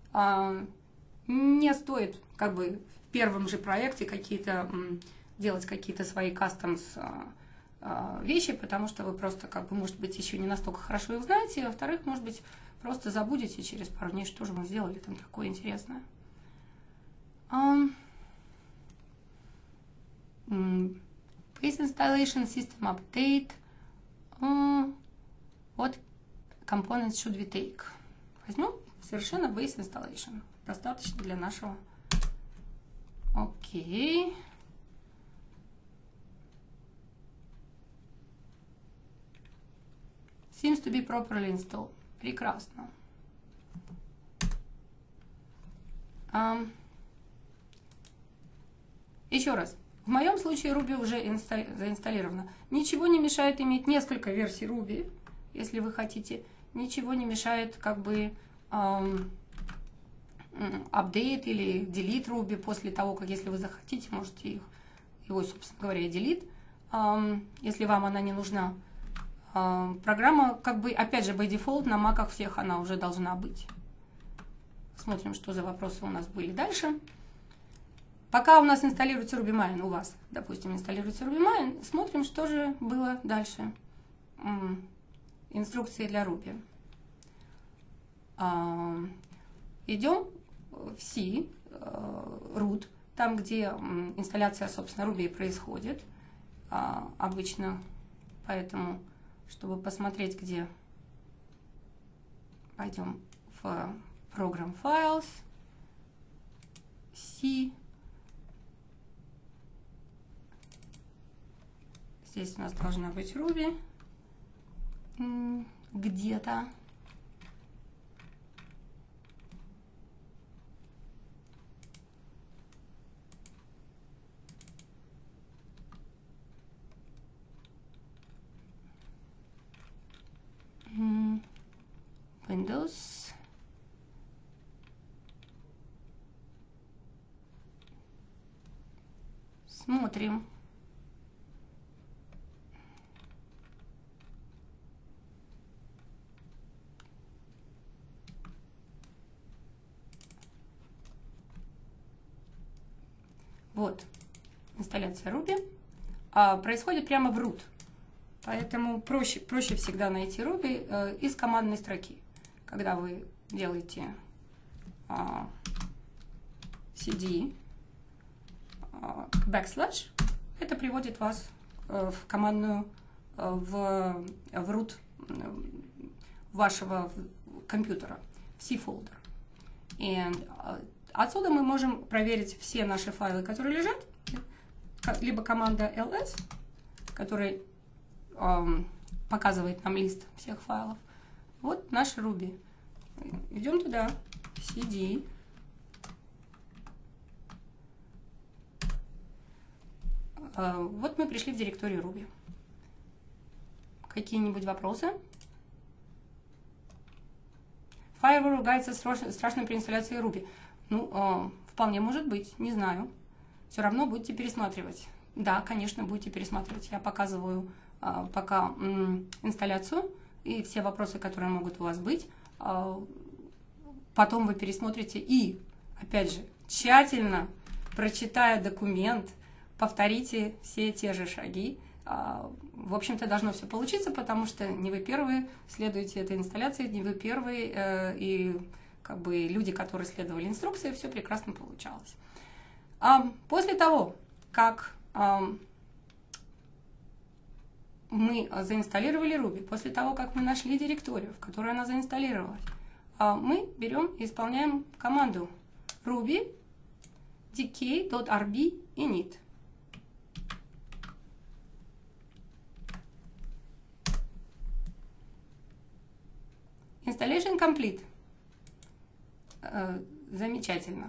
S1: Не стоит как бы в первом же проекте делать какие-то свои customs вещи, потому что вы просто как бы, может быть, еще не настолько хорошо их знаете, а во-вторых, может быть, просто забудете через пару дней, что же мы сделали там такое интересное. Base installation, system update. What components should we take? Возьмем совершенно base installation. Достаточно для нашего. Окей. Seems to be properly installed. Прекрасно. Еще раз. В моем случае Ruby уже заинсталлировано. Ничего не мешает иметь несколько версий Ruby, если вы хотите. Ничего не мешает как бы апдейт или delete Ruby после того, как, если вы захотите, можете его, собственно говоря, и delete, если вам она не нужна. Программа, как бы, опять же, by default, на маках всех она уже должна быть. Смотрим, что за вопросы у нас были дальше. Пока у нас инсталируется RubyMine, у вас, допустим, инсталируется RubyMine, смотрим, что же было дальше. Инструкции для Ruby. Идем в C, root, там, где инсталляция, собственно, Ruby происходит обычно. Поэтому, чтобы посмотреть, где, пойдем в Program Files, C. Здесь у нас должна быть Ruby где-то. Windows. Смотрим. Вот, инсталляция Ruby. Происходит прямо в root. Поэтому проще всегда найти Ruby из командной строки. Когда вы делаете cd backslash, это приводит вас в командную, в root вашего компьютера, в C-folder. И отсюда мы можем проверить все наши файлы, которые лежат, либо команда ls, которая показывает нам лист всех файлов. Вот наш Ruby. Идем туда, cd. Вот мы пришли в директорию Ruby. Какие-нибудь вопросы? Firewall ругается страшно при инсталляции Ruby. Ну, вполне может быть, не знаю. Все равно будете пересматривать. Да, конечно, будете пересматривать. Я показываю пока инсталляцию и все вопросы, которые могут у вас быть. Потом вы пересмотрите и, опять же, тщательно прочитая документ, повторите все те же шаги, в общем-то, должно все получиться, потому что не вы первые следуете этой инсталляции, не вы первые, и как бы люди, которые следовали инструкции, все прекрасно получалось. После того, как мы заинсталлировали Ruby, после того, как мы нашли директорию, в которой она заинсталлировалась, мы берем и исполняем команду ruby dk.rb init. Installation complete. Замечательно.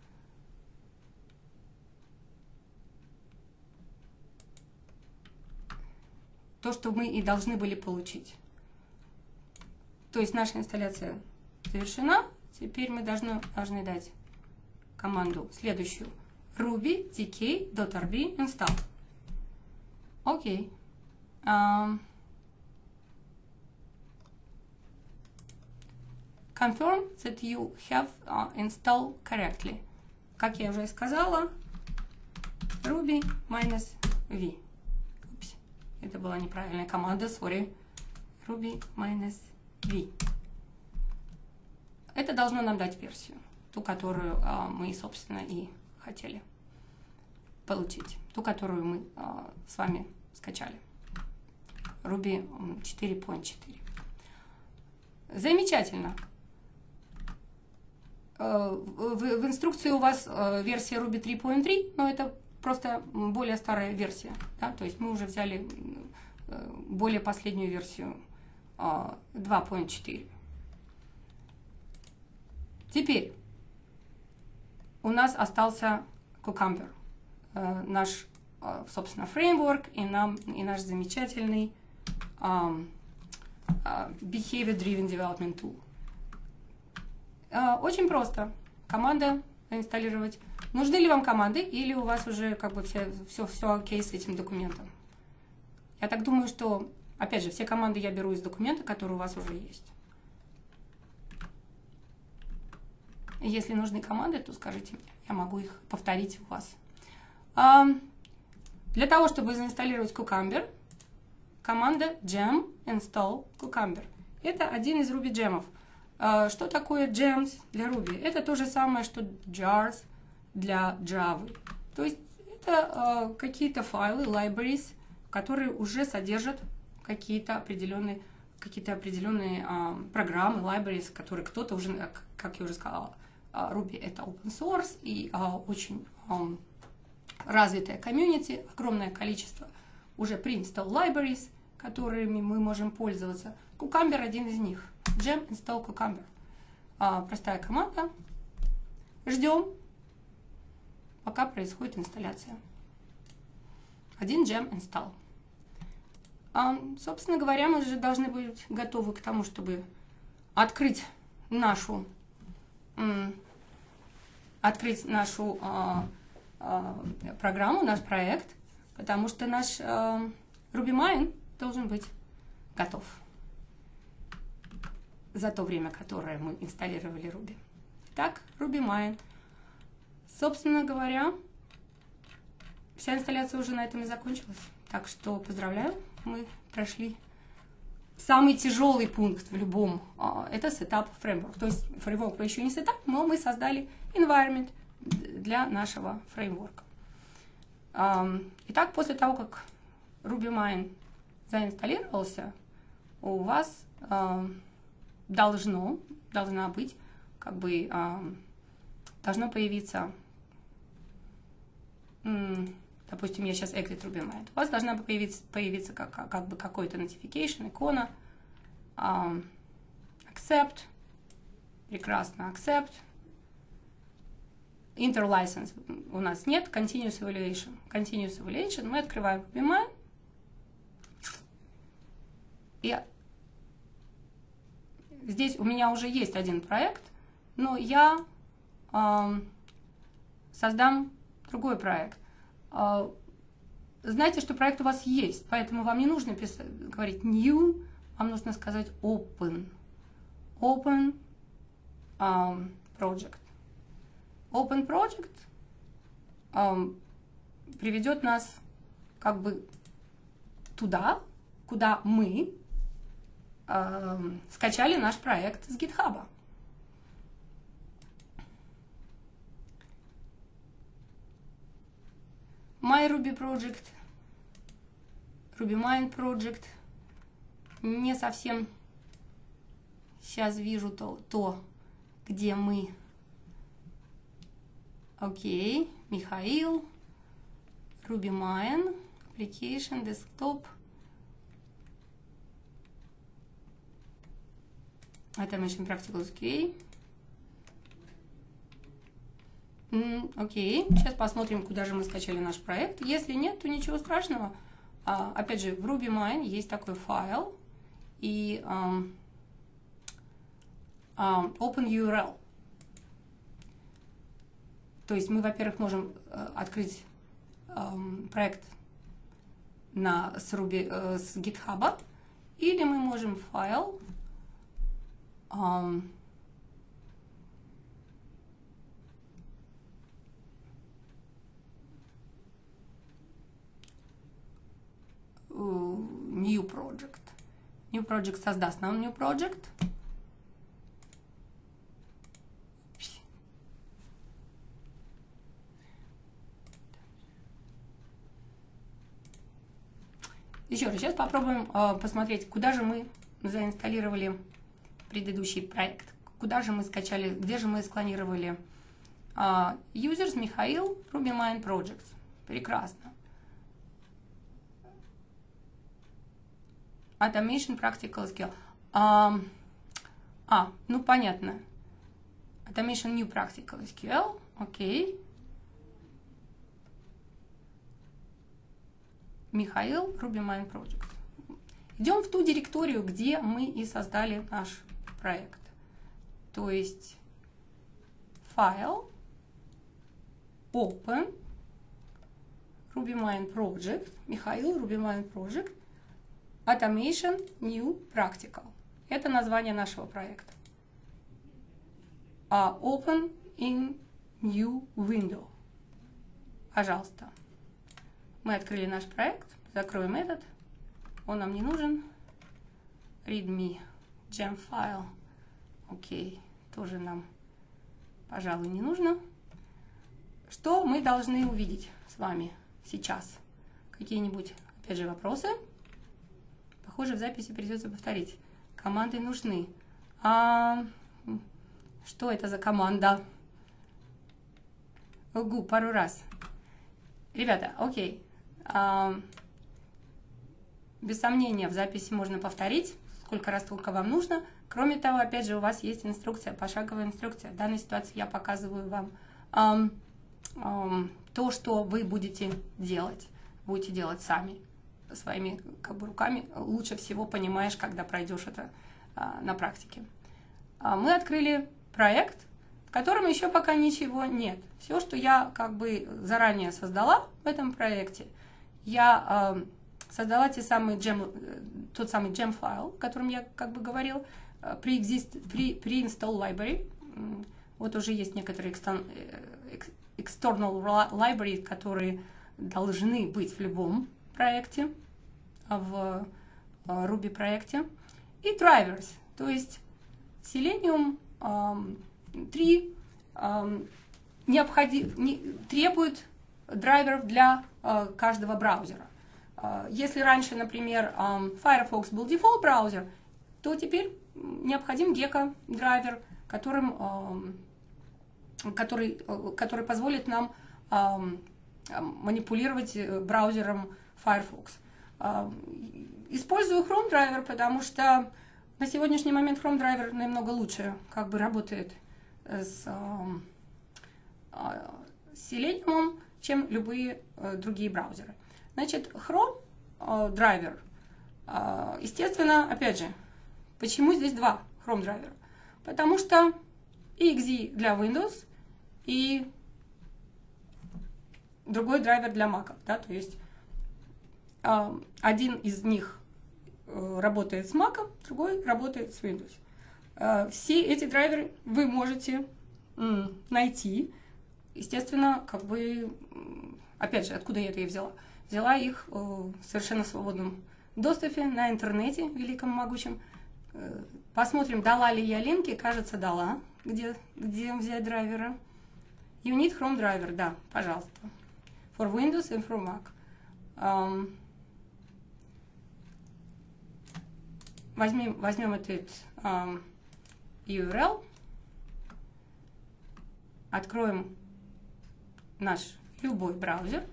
S1: То, что мы и должны были получить. То есть наша инсталляция завершена. Теперь мы должны дать команду следующую. ruby dk.rb install. Окей. Confirm that you have installed correctly. Как я уже сказала, ruby -v. Упс, это была неправильная команда, sorry. ruby -v. Это должно нам дать версию, ту, которую мы, собственно, и хотели получить. Ту, которую мы с вами скачали. Ruby 4.4. Замечательно. В инструкции у вас версия Ruby 3.3, но это просто более старая версия. Да? То есть мы уже взяли более последнюю версию 2.4. Теперь у нас остался Cucumber, наш, собственно, фреймворк и наш замечательный Behavior Driven Development Tool. Очень просто. Команда инсталлировать. Нужны ли вам команды, или у вас уже как бы все окей с этим документом? Я так думаю, что, опять же, все команды я беру из документа, который у вас уже есть. Если нужны команды, то скажите мне, я могу их повторить у вас. Для того, чтобы заинсталлировать Cucumber, команда gem install Cucumber. Это один из Ruby джемов. Что такое gems для Ruby? Это то же самое, что jars для Java. То есть это какие-то файлы, libraries, которые уже содержат какие-то определенные программы, libraries, которые кто-то уже, как я уже сказала, Ruby это open source и очень развитая комьюнити, огромное количество уже pre-install libraries, которыми мы можем пользоваться. Cucumber один из них. Gem install Cucumber. Простая команда. Ждем, пока происходит инсталляция. Один gem install. Собственно говоря, мы уже должны быть готовы к тому, чтобы открыть нашу программу, наш проект, потому что наш RubyMine должен быть готов за то время, которое мы инсталлировали Ruby. Итак, RubyMine. Собственно говоря, вся инсталляция уже на этом и закончилась. Так что поздравляю, мы прошли самый тяжелый пункт в любом, это Setup Framework. То есть фреймворк еще не сетап, но мы создали environment для нашего фреймворка. Итак, после того, как RubyMine заинсталлировался, у вас должно появиться, допустим, я сейчас exit RubyMine, у вас должна появиться как бы какой-то notification, икона, accept, прекрасно, accept, interlicense у нас нет, continuous evaluation, мы открываем RubyMine, и здесь у меня уже есть один проект, но я создам другой проект. Знаете, что проект у вас есть, поэтому вам не нужно говорить new, вам нужно сказать open. Open project. Open project приведет нас как бы туда, куда мы скачали наш проект с GitHub. My Ruby Project, RubyMine Project. Не совсем сейчас вижу то, где мы. Окей, Михаил, RubyMine, Application, Desktop. Automation Practical SQL. Окей, сейчас посмотрим, куда же мы скачали наш проект. Если нет, то ничего страшного. Опять же, в RubyMine есть такой файл и OpenURL. То есть мы, во-первых, можем открыть проект с GitHub, или мы можем файл New Project. New Project создаст нам New Project. Еще раз, сейчас попробуем посмотреть, куда же мы заинсталлировали предыдущий проект. Куда же мы скачали, где же мы склонировали Users, Михаил, RubyMine Projects. Прекрасно. Automation Practical Skill. Ну понятно. Automation New Practical SQL. Окей. Михаил, RubyMine Project. Идем в ту директорию, где мы и создали наш проект. То есть файл, Open, RubyMine Project, Михаил, RubyMine Project, Automation New Practical. Это название нашего проекта. Open in New Window. Пожалуйста. Мы открыли наш проект. Закроем этот. Он нам не нужен. Readme gem file. Окей. Тоже нам, пожалуй, не нужно. Что мы должны увидеть с вами сейчас? Какие-нибудь, опять же, вопросы? Похоже, в записи придется повторить. Команды нужны. Что это за команда? Ого, пару раз. Ребята, окей. Без сомнения, в записи можно повторить, сколько раз только вам нужно. Кроме того, опять же, у вас есть инструкция, пошаговая инструкция. В данной ситуации я показываю вам то, что вы будете делать сами, своими руками. Лучше всего понимаешь, когда пройдешь это на практике. Мы открыли проект, в котором еще пока ничего нет. Все, что я заранее создала в этом проекте, я создала тот самый gem файл, о котором я говорил, pre-install library. Вот уже есть некоторые external library, которые должны быть в любом проекте, в Ruby проекте. И drivers, то есть Selenium 3 требует драйверов для каждого браузера. Если раньше, например, Firefox был default браузер, то теперь необходим Gecko драйвер, который позволит нам манипулировать браузером Firefox. Использую Chrome драйвер, потому что на сегодняшний момент Chrome драйвер намного лучше работает с Selenium, чем любые другие браузеры. Значит, Chrome драйвер, естественно, опять же, почему здесь два Chrome драйвера? Потому что exe для Windows и другой драйвер для Mac, да, то есть один из них работает с Mac, другой работает с Windows. Все эти драйверы вы можете найти. Естественно, опять же, откуда я это и взяла? взяла их в совершенно свободном доступе на интернете, великом могучем. Посмотрим, дала ли я линки. Кажется, дала. Где взять драйвера? Unit Chrome Driver, да, пожалуйста. For Windows and for Mac. Возьмем этот URL, откроем наш любой браузер.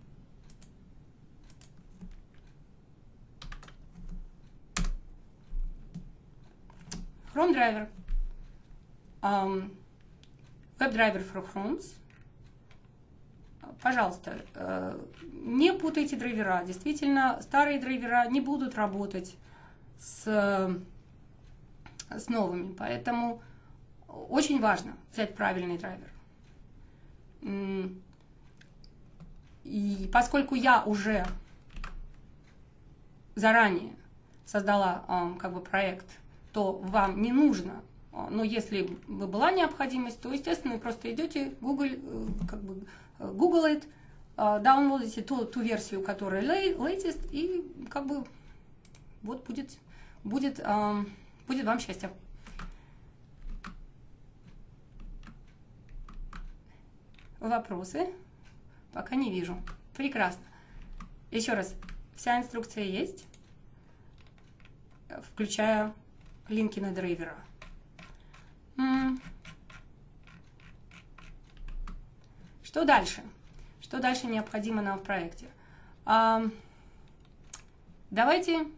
S1: Chrome Driver. WebDriver for Chromes. Пожалуйста, не путайте драйвера. Действительно, старые драйвера не будут работать с новыми. Поэтому очень важно взять правильный драйвер. И поскольку я уже заранее создала как бы проект, то вам не нужно. Но если бы была необходимость, то, естественно, вы просто идете, Google it, даунлодите ту версию, которая latest, и как бы вот будет вам счастье. Вопросы? Пока не вижу. Прекрасно. Еще раз, вся инструкция есть, включая линки на драйвера. Что дальше? Что дальше необходимо нам в проекте? Давайте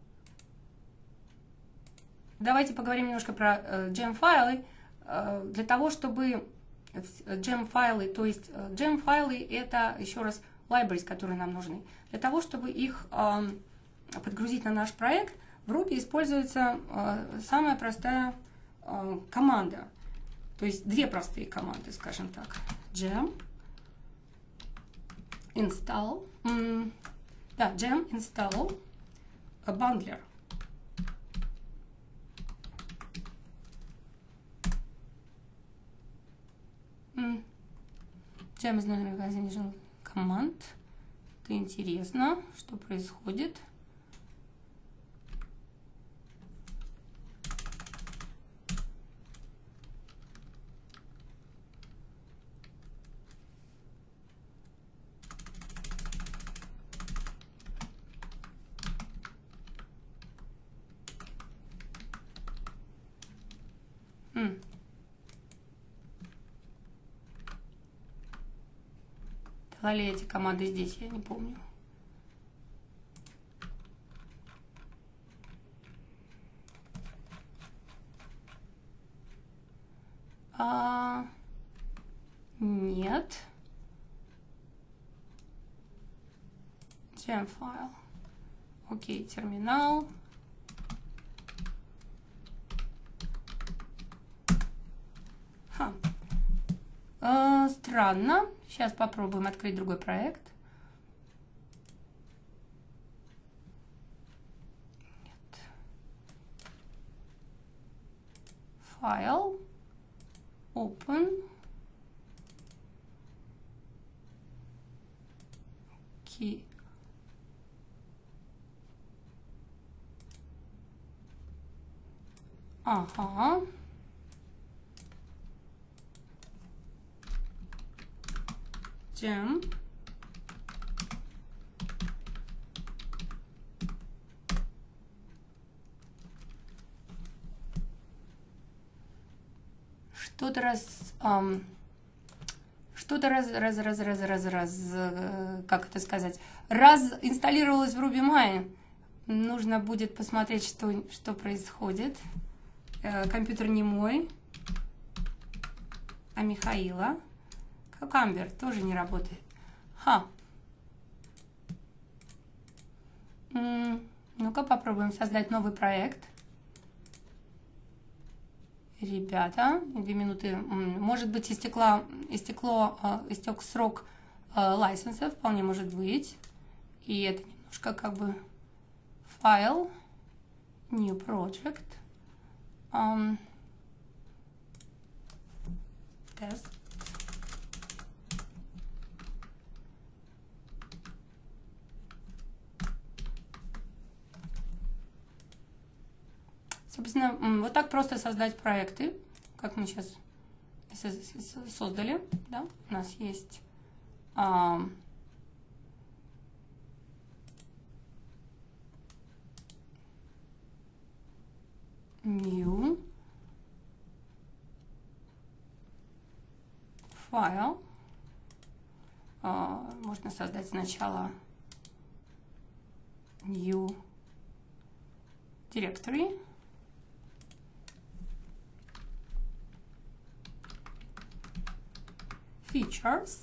S1: поговорим немножко про gem-файлы. Для того, чтобы gem-файлы, то есть gem-файлы это, еще раз, libraries, которые нам нужны. Для того, чтобы их подгрузить на наш проект, в Ruby используется самая простая команда. То есть две простые команды, скажем так. Gem install. Да, gem install a bundler. Gem is not recognized команд. Это интересно, что происходит. Дала ли эти команды здесь, я не помню. Нет. Gem файл. Окей, терминал. Странно. Сейчас попробуем открыть другой проект. Нет. Файл. Open. Окей. Ага. Gem. Как это сказать, раз инсталлировалось в RubyMine. Нужно будет посмотреть, что происходит. Компьютер не мой, а Михаила. Камбер тоже не работает. Ну-ка попробуем создать новый проект. Ребята, 2 минуты. Может быть, истек срок лайсенса, вполне может быть. И это немножко как бы файл, new project, test. Собственно, вот так просто создать проекты, как мы сейчас создали. Да? У нас есть new file. Можно создать сначала new directory. Features.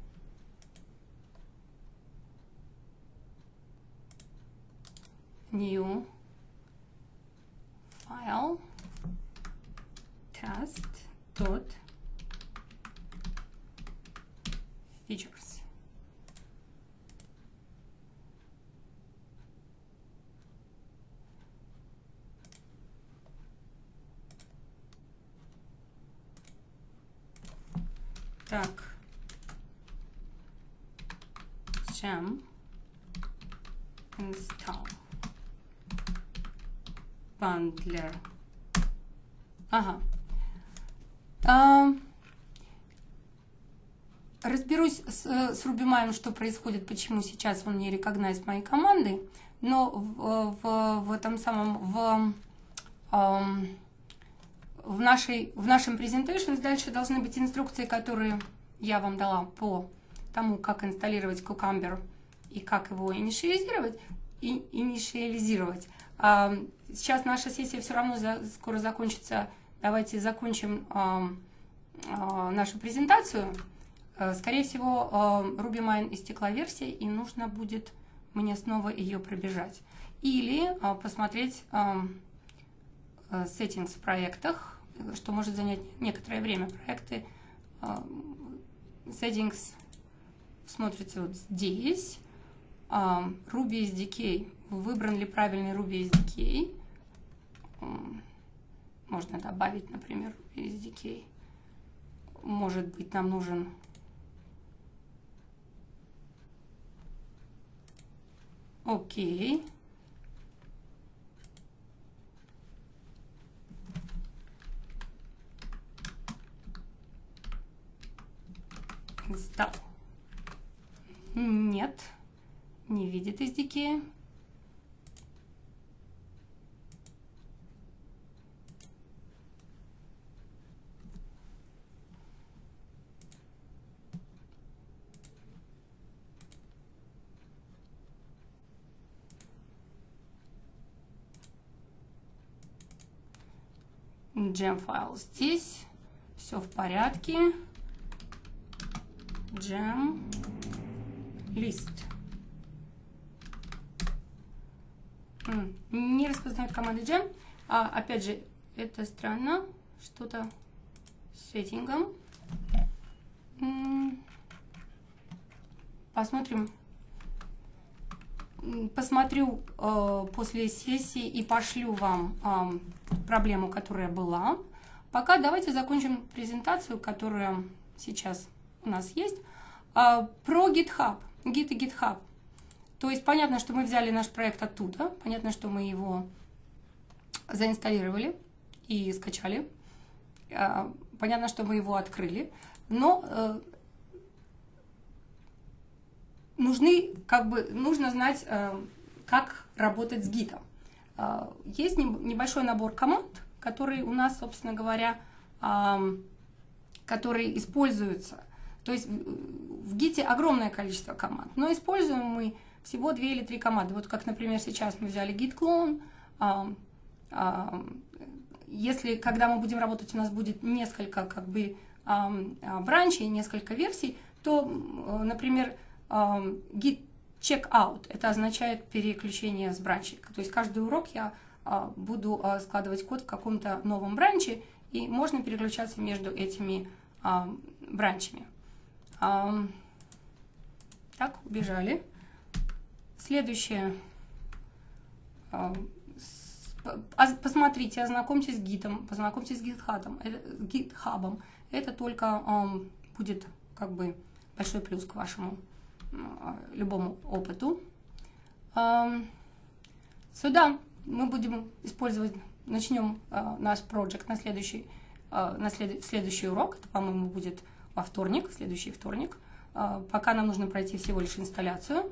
S1: New file. Test dot features. Так, gem install bundler. Ага. Разберусь с RubyMine, что происходит, почему сейчас он не рекогнайз моей команды, но в этом самом в нашем презентации дальше должны быть инструкции, которые я вам дала по тому, как инсталлировать Cucumber и как его инициализировать. Сейчас наша сессия все равно скоро закончится. Давайте закончим нашу презентацию. Скорее всего, RubyMine истекла версия, и нужно будет мне снова ее пробежать. Или посмотреть settings в проектах, что может занять некоторое время. Проекты settings смотрите вот здесь. Ruby SDK. Выбран ли правильный Ruby SDK? Можно добавить, например, Ruby SDK. Может быть, нам нужен окей. Install. Нет, не видит SDK. Gem файл здесь, все в порядке. Gem list. Не распознает команды gem. Опять же, это странно. Что-то с сеттингом. Посмотрю после сессии и пошлю вам проблему, которая была. Пока давайте закончим презентацию, которая сейчас у нас есть, про GitHub, Git и GitHub. То есть понятно, что мы взяли наш проект оттуда, понятно, что мы его заинсталлировали и скачали, понятно, что мы его открыли, но нужно знать, как работать с гитом. Есть небольшой набор команд, которые у нас, собственно говоря, которые используются. То есть в гите огромное количество команд, но используем мы всего 2 или 3 команды. Вот как, например, сейчас мы взяли git clone. Если, когда мы будем работать, у нас будет несколько бранчей, несколько версий, то, например, git checkout, это означает переключение с бранчей. То есть каждый урок я буду складывать код в каком-то новом бранче, и можно переключаться между этими бранчами. Так, убежали. Следующее. Посмотрите, ознакомьтесь с гитом, познакомьтесь с GitHub. Это только будет большой плюс к вашему любому опыту. Сюда мы будем использовать начнем наш проект на следующий урок. Это, по-моему, будет во вторник, следующий вторник. Пока нам нужно пройти всего лишь инсталляцию.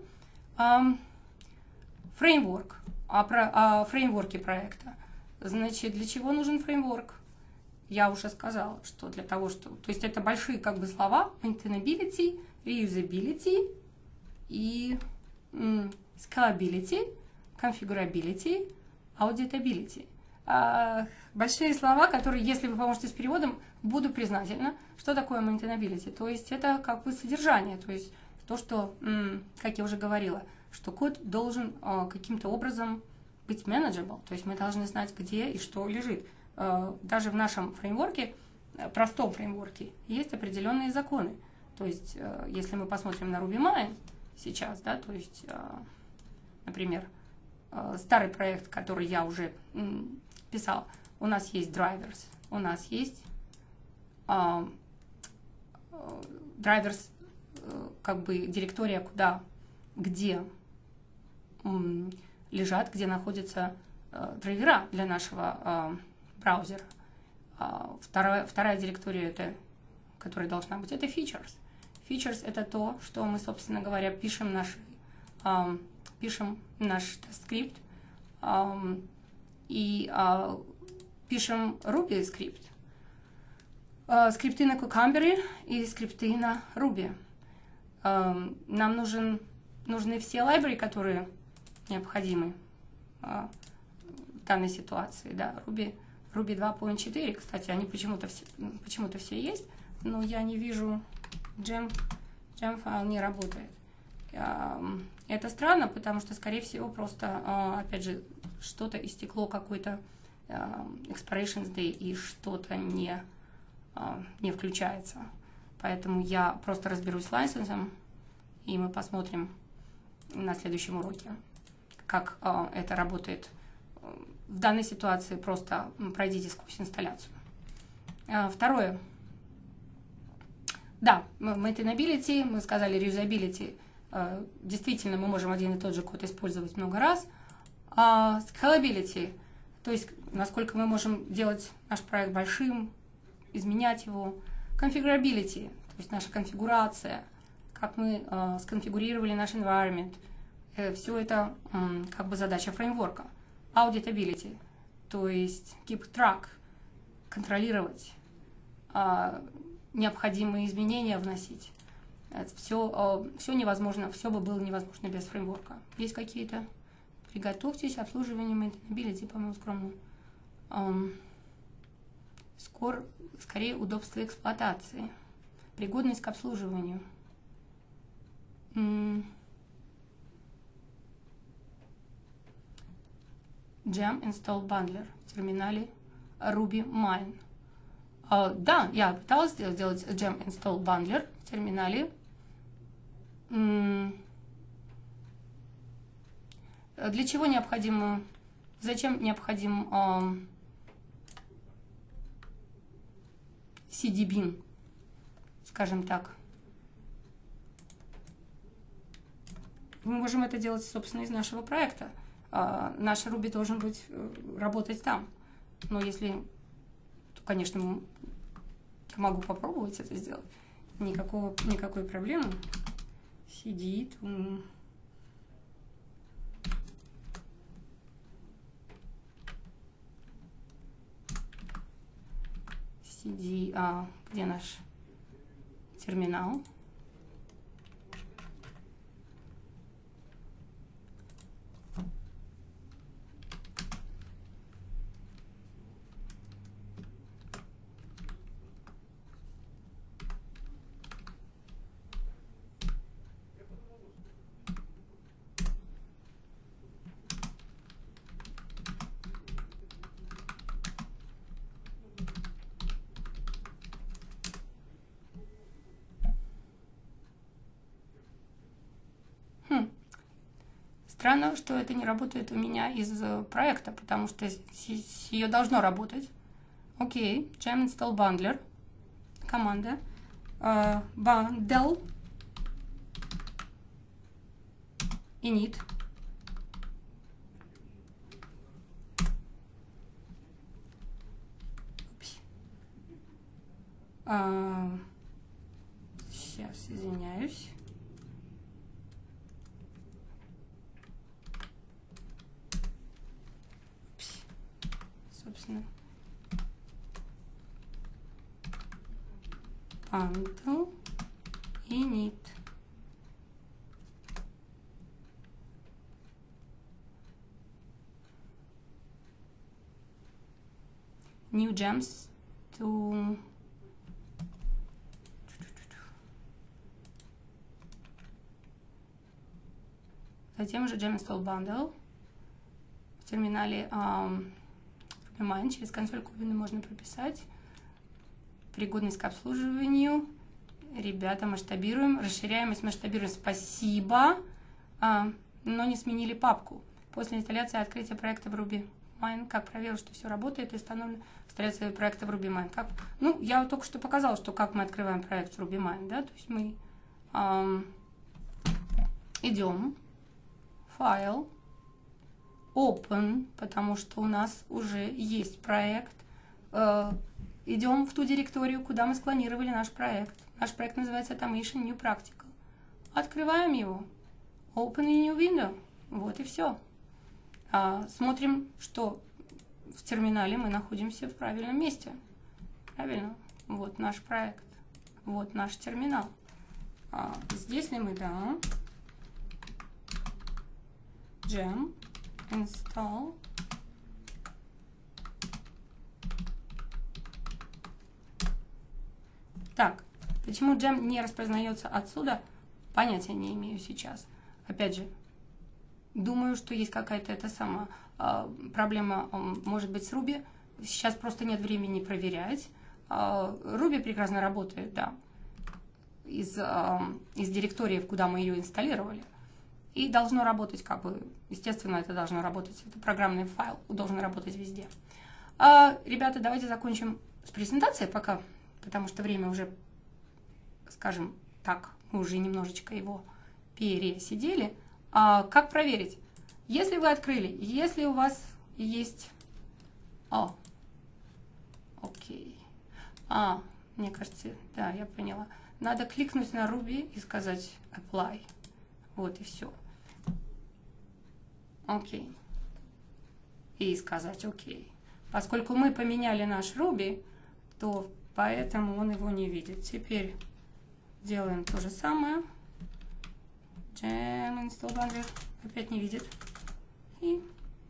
S1: Фреймворк. О фреймворке проекта. Значит, для чего нужен фреймворк? Я уже сказала, что для того, что... То есть это большие как бы слова: maintainability, reusability и scalability, configurability, auditability. Большие слова, которые, если вы поможете с переводом, буду признательна. Что такое maintainability? То есть это как бы содержание, то есть то, что, как я уже говорила, что код должен каким-то образом быть manageable, то есть мы должны знать, где и что лежит. Даже в нашем фреймворке, простом фреймворке, есть определенные законы. То есть, если мы посмотрим на RubyMine сейчас, да, то есть, например, старый проект, который я уже писал, у нас есть drivers, у нас есть drivers, как бы директория, где лежат, где находятся драйвера для нашего браузера. Вторая директория, которая должна быть, это features. Features — это то, что мы, собственно говоря, пишем наш скрипт и пишем Ruby скрипт. Скрипты на Cucumber и скрипты на Ruby. Нам нужны все library, которые необходимы в данной ситуации. Да, Ruby 2.4, кстати, они почему-то все есть, но я не вижу Gem файл не работает. Это странно, потому что, скорее всего, просто, опять же, что-то истекло, какой-то expiration day, и что-то не включается. Поэтому я просто разберусь с лайсенсом, и мы посмотрим на следующем уроке, как это работает. В данной ситуации просто пройдите сквозь инсталляцию. Второе. Да, maintainability, мы сказали reusability. Действительно, мы можем один и тот же код использовать много раз. Scalability, то есть насколько мы можем делать наш проект большим, изменять его. Configurability, то есть наша конфигурация, как мы сконфигурировали наш environment. Все это как бы задача фреймворка. Auditability, то есть keep track, контролировать, необходимые изменения вносить. Все невозможно, все бы было невозможно без фреймворка. Есть какие-то? Приготовьтесь, обслуживание, maintainability, по-моему, скромно. Скорее, удобство эксплуатации. Пригодность к обслуживанию. Gem Install Bundler в терминале RubyMine. Да, я пыталась сделать Gem Install Bundler в терминале. Для чего необходимо, зачем необходим cd-bin, скажем так? Мы можем это делать, собственно, из нашего проекта. Наш Ruby должен работать там. Но если, то, конечно, я могу попробовать это сделать. Никакой проблемы. Сидит. Где наш терминал? Странно, что это не работает у меня из проекта, потому что ее должно работать. Окей, Gem Install Bundler, команда, bundle, init. Сейчас, извиняюсь. Собственно, bundle init. New gems to затем уже gem install bundle в терминале RubyMine через консоль Кубины можно прописать. Пригодность к обслуживанию. Ребята, масштабируем, расширяемость, масштабируем. Спасибо, но не сменили папку. После инсталляции и открытия проекта в RubyMine, как проверил, что все работает и установлено инсталляция проекта в RubyMine. Как? Ну, я только что показала, что как мы открываем проект в RubyMine, да, то есть мы идем, файл, Open, потому что у нас уже есть проект. Идем в ту директорию, куда мы склонировали наш проект. Наш проект называется Automation New Practical. Открываем его. Open New Window. Вот и все. Смотрим, что в терминале мы находимся в правильном месте. Правильно? Вот наш проект. Вот наш терминал. Здесь ли мы, да. Gem. Install. Так, почему Gem не распознается отсюда, понятия не имею сейчас. Опять же, думаю, что есть какая-то проблема, может быть, с Ruby. Сейчас просто нет времени проверять. Ruby прекрасно работает, да, из директории, куда мы ее инсталлировали. И должно работать, как бы, естественно, это должно работать, это программный файл, должен работать везде. Ребята, давайте закончим с презентацией пока, потому что время уже, скажем так, мы уже немножечко его пересидели. Как проверить? Если вы открыли, если у вас есть... Окей. Мне кажется, да, я поняла. Надо кликнуть на Ruby и сказать Apply. Вот и все. Окей. И сказать окей. Поскольку мы поменяли наш Ruby, то поэтому он его не видит. Теперь делаем то же самое. Gem install bundle. Опять не видит. И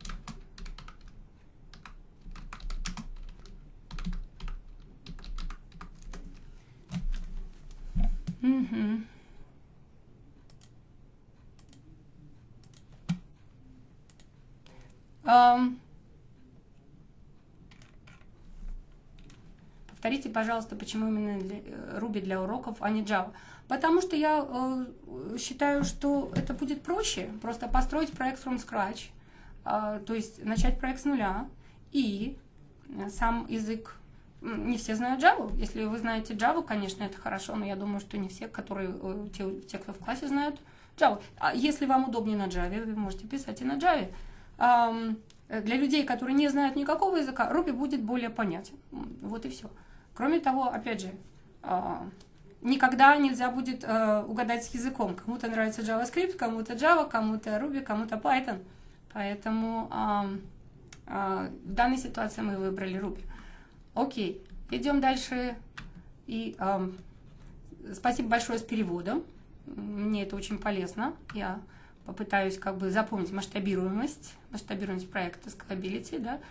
S1: повторите, пожалуйста, почему именно Ruby для уроков, а не Java. Потому что я считаю, что это будет проще, просто построить проект from scratch, то есть начать проект с нуля, и сам язык, не все знают Java. Если вы знаете Java, конечно, это хорошо, но я думаю, что не все, те, кто в классе знают Java. А если вам удобнее на Java, вы можете писать и на Java. Для людей, которые не знают никакого языка, Ruby будет более понятен. Вот и все. Кроме того, опять же, никогда нельзя будет угадать с языком. Кому-то нравится JavaScript, кому-то Java, кому-то Ruby, кому-то Python. Поэтому в данной ситуации мы выбрали Ruby. Окей, идем дальше. И спасибо большое с переводом. Мне это очень полезно. Я попытаюсь как бы запомнить масштабируемость проекта, scalability, да,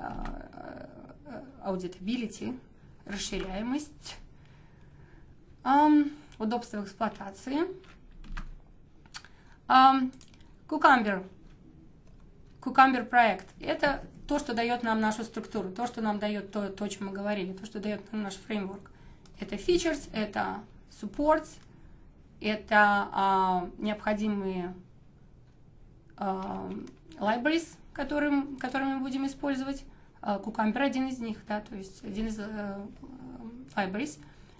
S1: auditability, расширяемость, удобство в эксплуатации. Cucumber проект – это то, что дает нам нашу структуру, то, что нам дает то, о чем мы говорили, то, что дает нам наш фреймворк. Это features, это supports, это необходимые libraries, которые мы будем использовать. Cucumber один из них, да, то есть один из libraries.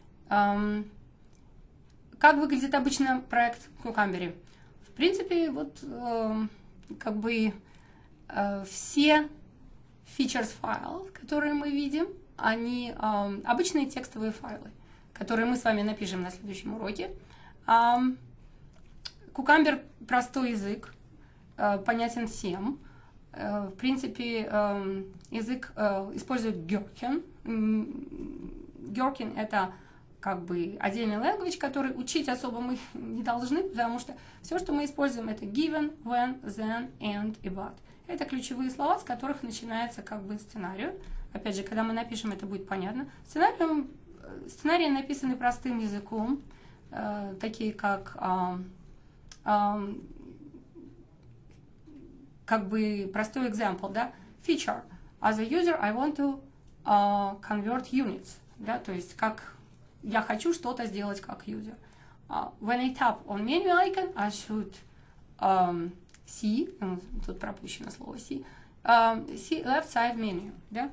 S1: Как выглядит обычно проект в Cucumber? В принципе, вот как бы все features файлы, которые мы видим, они обычные текстовые файлы. которые мы с вами напишем на следующем уроке. Cucumber – простой язык, понятен всем. В принципе, язык использует Gherkin. Gherkin – это как бы отдельный language, который учить особо мы не должны, потому что все, что мы используем, это given, when, then, and и but. Это ключевые слова, с которых начинается как бы сценарий. Опять же, когда мы напишем, это будет понятно. Сценарии написаны простым языком, такие как бы простой example, да, feature. As a user, I want to convert units, да, то есть как я хочу что-то сделать как user. When I tap on menu icon, I should see, тут пропущено слово see left side menu, да.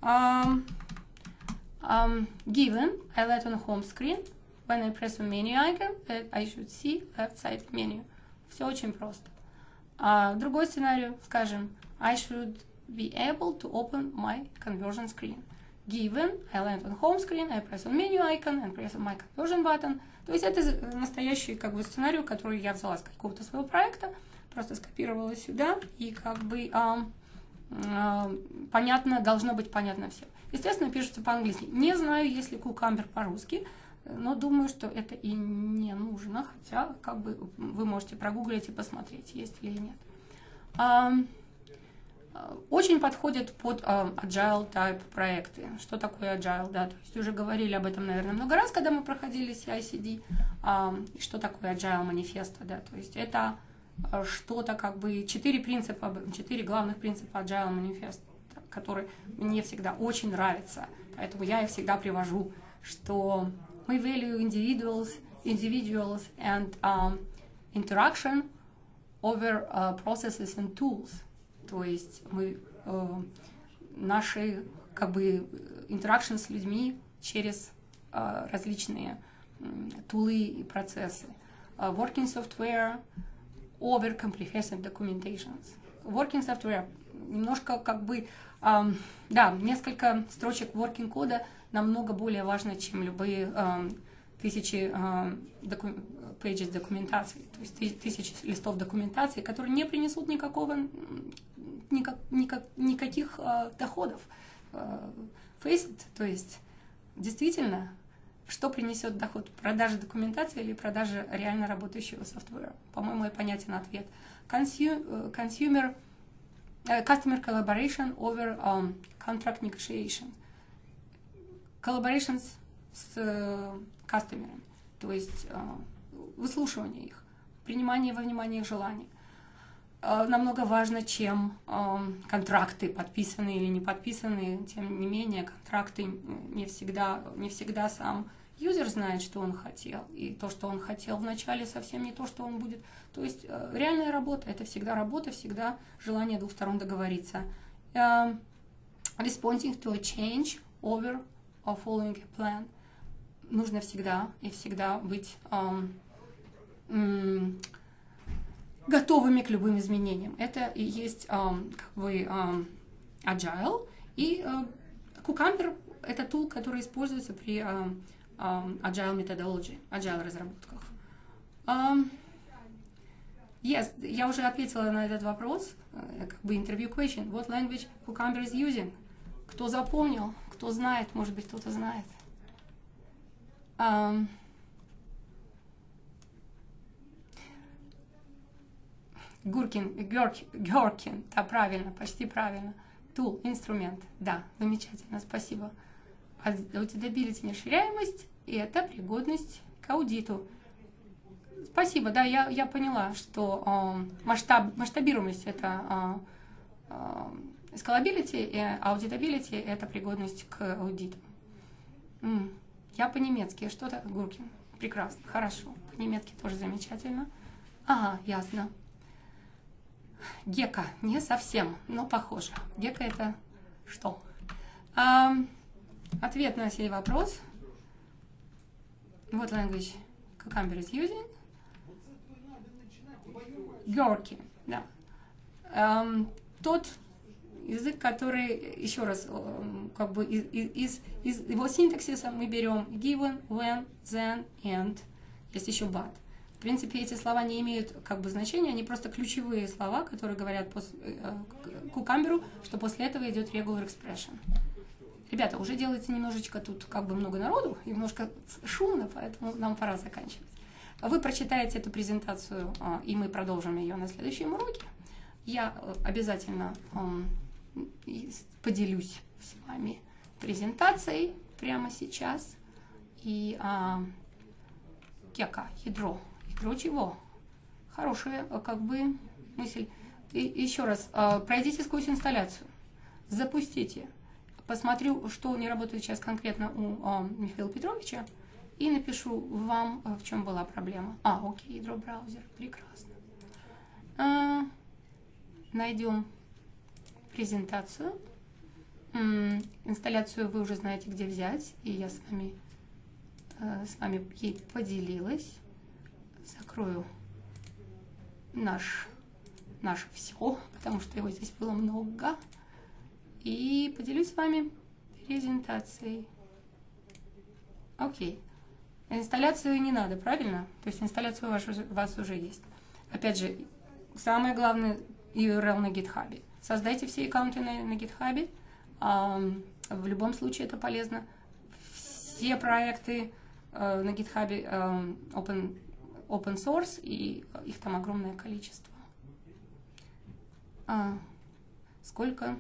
S1: Given, I let on home screen, when I press on menu icon, I should see left side menu. Все очень просто. Другой сценарий, скажем, I should be able to open my conversion screen. Given, I land on home screen, I press on menu icon and press on my conversion button. То есть это настоящий как бы сценарий, который я взяла с какого-то своего проекта, просто скопировала сюда, и как бы понятно, должно быть понятно всем. Естественно, пишется по-английски. Не знаю, есть ли Cucumber по-русски, но думаю, что это и не нужно, хотя как бы вы можете прогуглить и посмотреть, есть ли или нет. Очень подходит под Agile type проекты. Что такое Agile? Да, то есть уже говорили об этом, наверное, много раз, когда мы проходили CI/CD. Что такое Agile манифеста? Да, то есть это что-то как бы 4 главных принципа Agile манифеста, которые мне всегда очень нравятся. Поэтому я их всегда привожу, что мы value individuals and interaction over processes and tools. То есть мы наши как бы интеракшн с людьми через различные тулы и процессы. Working software over comprehensive documentations. Working software немножко как бы да, несколько строчек working кода намного более важно, чем любые тысячи pages документации, то есть тысячи листов документации, которые не принесут никаких доходов. Face it, то есть действительно, что принесет доход? Продажа документации или продажа реально работающего софтвера? По-моему, и понятен ответ. Customer collaboration over contract negotiation. Collaboration с кастомерами, то есть выслушивание их, принимание во внимание их желаний. Намного важно, чем контракты, подписанные или не подписанные. Тем не менее, контракты не всегда сам юзер знает, что он хотел. И то, что он хотел вначале, совсем не то, что он будет. То есть реальная работа – это всегда работа, всегда желание двух сторон договориться. Responding to a change over or following a plan. Нужно всегда быть готовыми к любым изменениям. Это и есть как бы Agile. И Cucumber – это тул, который используется при Agile methodology, Agile разработках. Yes, я уже ответила на этот вопрос, как бы interview question. What language Cucumber is using? Кто запомнил? Кто знает? Может быть, кто-то знает. Gherkin, да, правильно, почти правильно. Tool, инструмент, да, замечательно, спасибо. Auditability, расширяемость, и это пригодность к аудиту. Спасибо, да, я поняла, что масштабируемость – это scalability, и auditability – это пригодность к аудиту. Я по-немецки, что-то, Гуркин, прекрасно, хорошо, по-немецки тоже замечательно. Ага, ясно. Гека, не совсем, но похоже. Гека – это что? Ответ на сей вопрос. What language Cucumber is using? Gherkin, да. Тот язык, который, еще раз, как бы из его синтаксиса мы берем given, when, then, and, есть еще but. В принципе, эти слова не имеют как бы значения, они просто ключевые слова, которые говорят кукамберу, что после этого идет regular expression. Ребята, уже делается немножечко тут как бы много народу, и немножко шумно, поэтому нам пора заканчивать. Вы прочитаете эту презентацию, и мы продолжим ее на следующем уроке. Я обязательно поделюсь с вами презентацией прямо сейчас. И ядро чего? Хорошая как бы мысль. И еще раз, пройдите сквозь инсталляцию, запустите, посмотрю, что не работает сейчас конкретно у Михаила Петровича, и напишу вам, в чем была проблема. Окей, ядро браузер, прекрасно. Найдем презентацию. Инсталляцию вы уже знаете, где взять, и я с вами ей поделилась. Закрою наше все, потому что его здесь было много. И поделюсь с вами презентацией. Окей. Инсталляцию не надо, правильно? То есть инсталляция у вас уже есть. Опять же, самое главное URL на GitHub. Создайте все аккаунты на GitHub. В любом случае это полезно. Все проекты на GitHub open source, и их там огромное количество. Сколько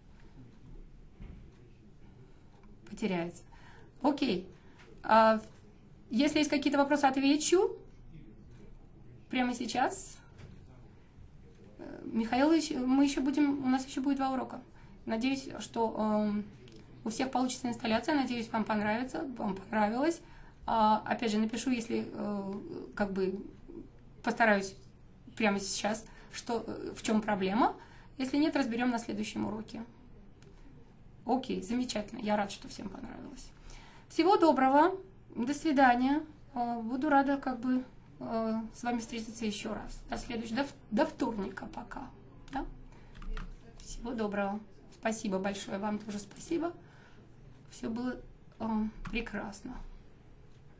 S1: потеряется. Окей. Если есть какие-то вопросы, отвечу прямо сейчас. Михаил, у нас еще будет 2 урока. Надеюсь, что у всех получится инсталляция. Надеюсь, вам понравилось. Опять же, напишу, если как бы постараюсь прямо сейчас, в чем проблема. Если нет, разберем на следующем уроке. Окей, замечательно. Я рад, что всем понравилось. Всего доброго. До свидания. Буду рада как бы с вами встретиться еще раз. До вторника пока. Да? Всего доброго. Спасибо большое. Вам тоже спасибо. Все было прекрасно.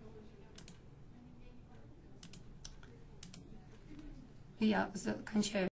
S1: Я заканчиваю.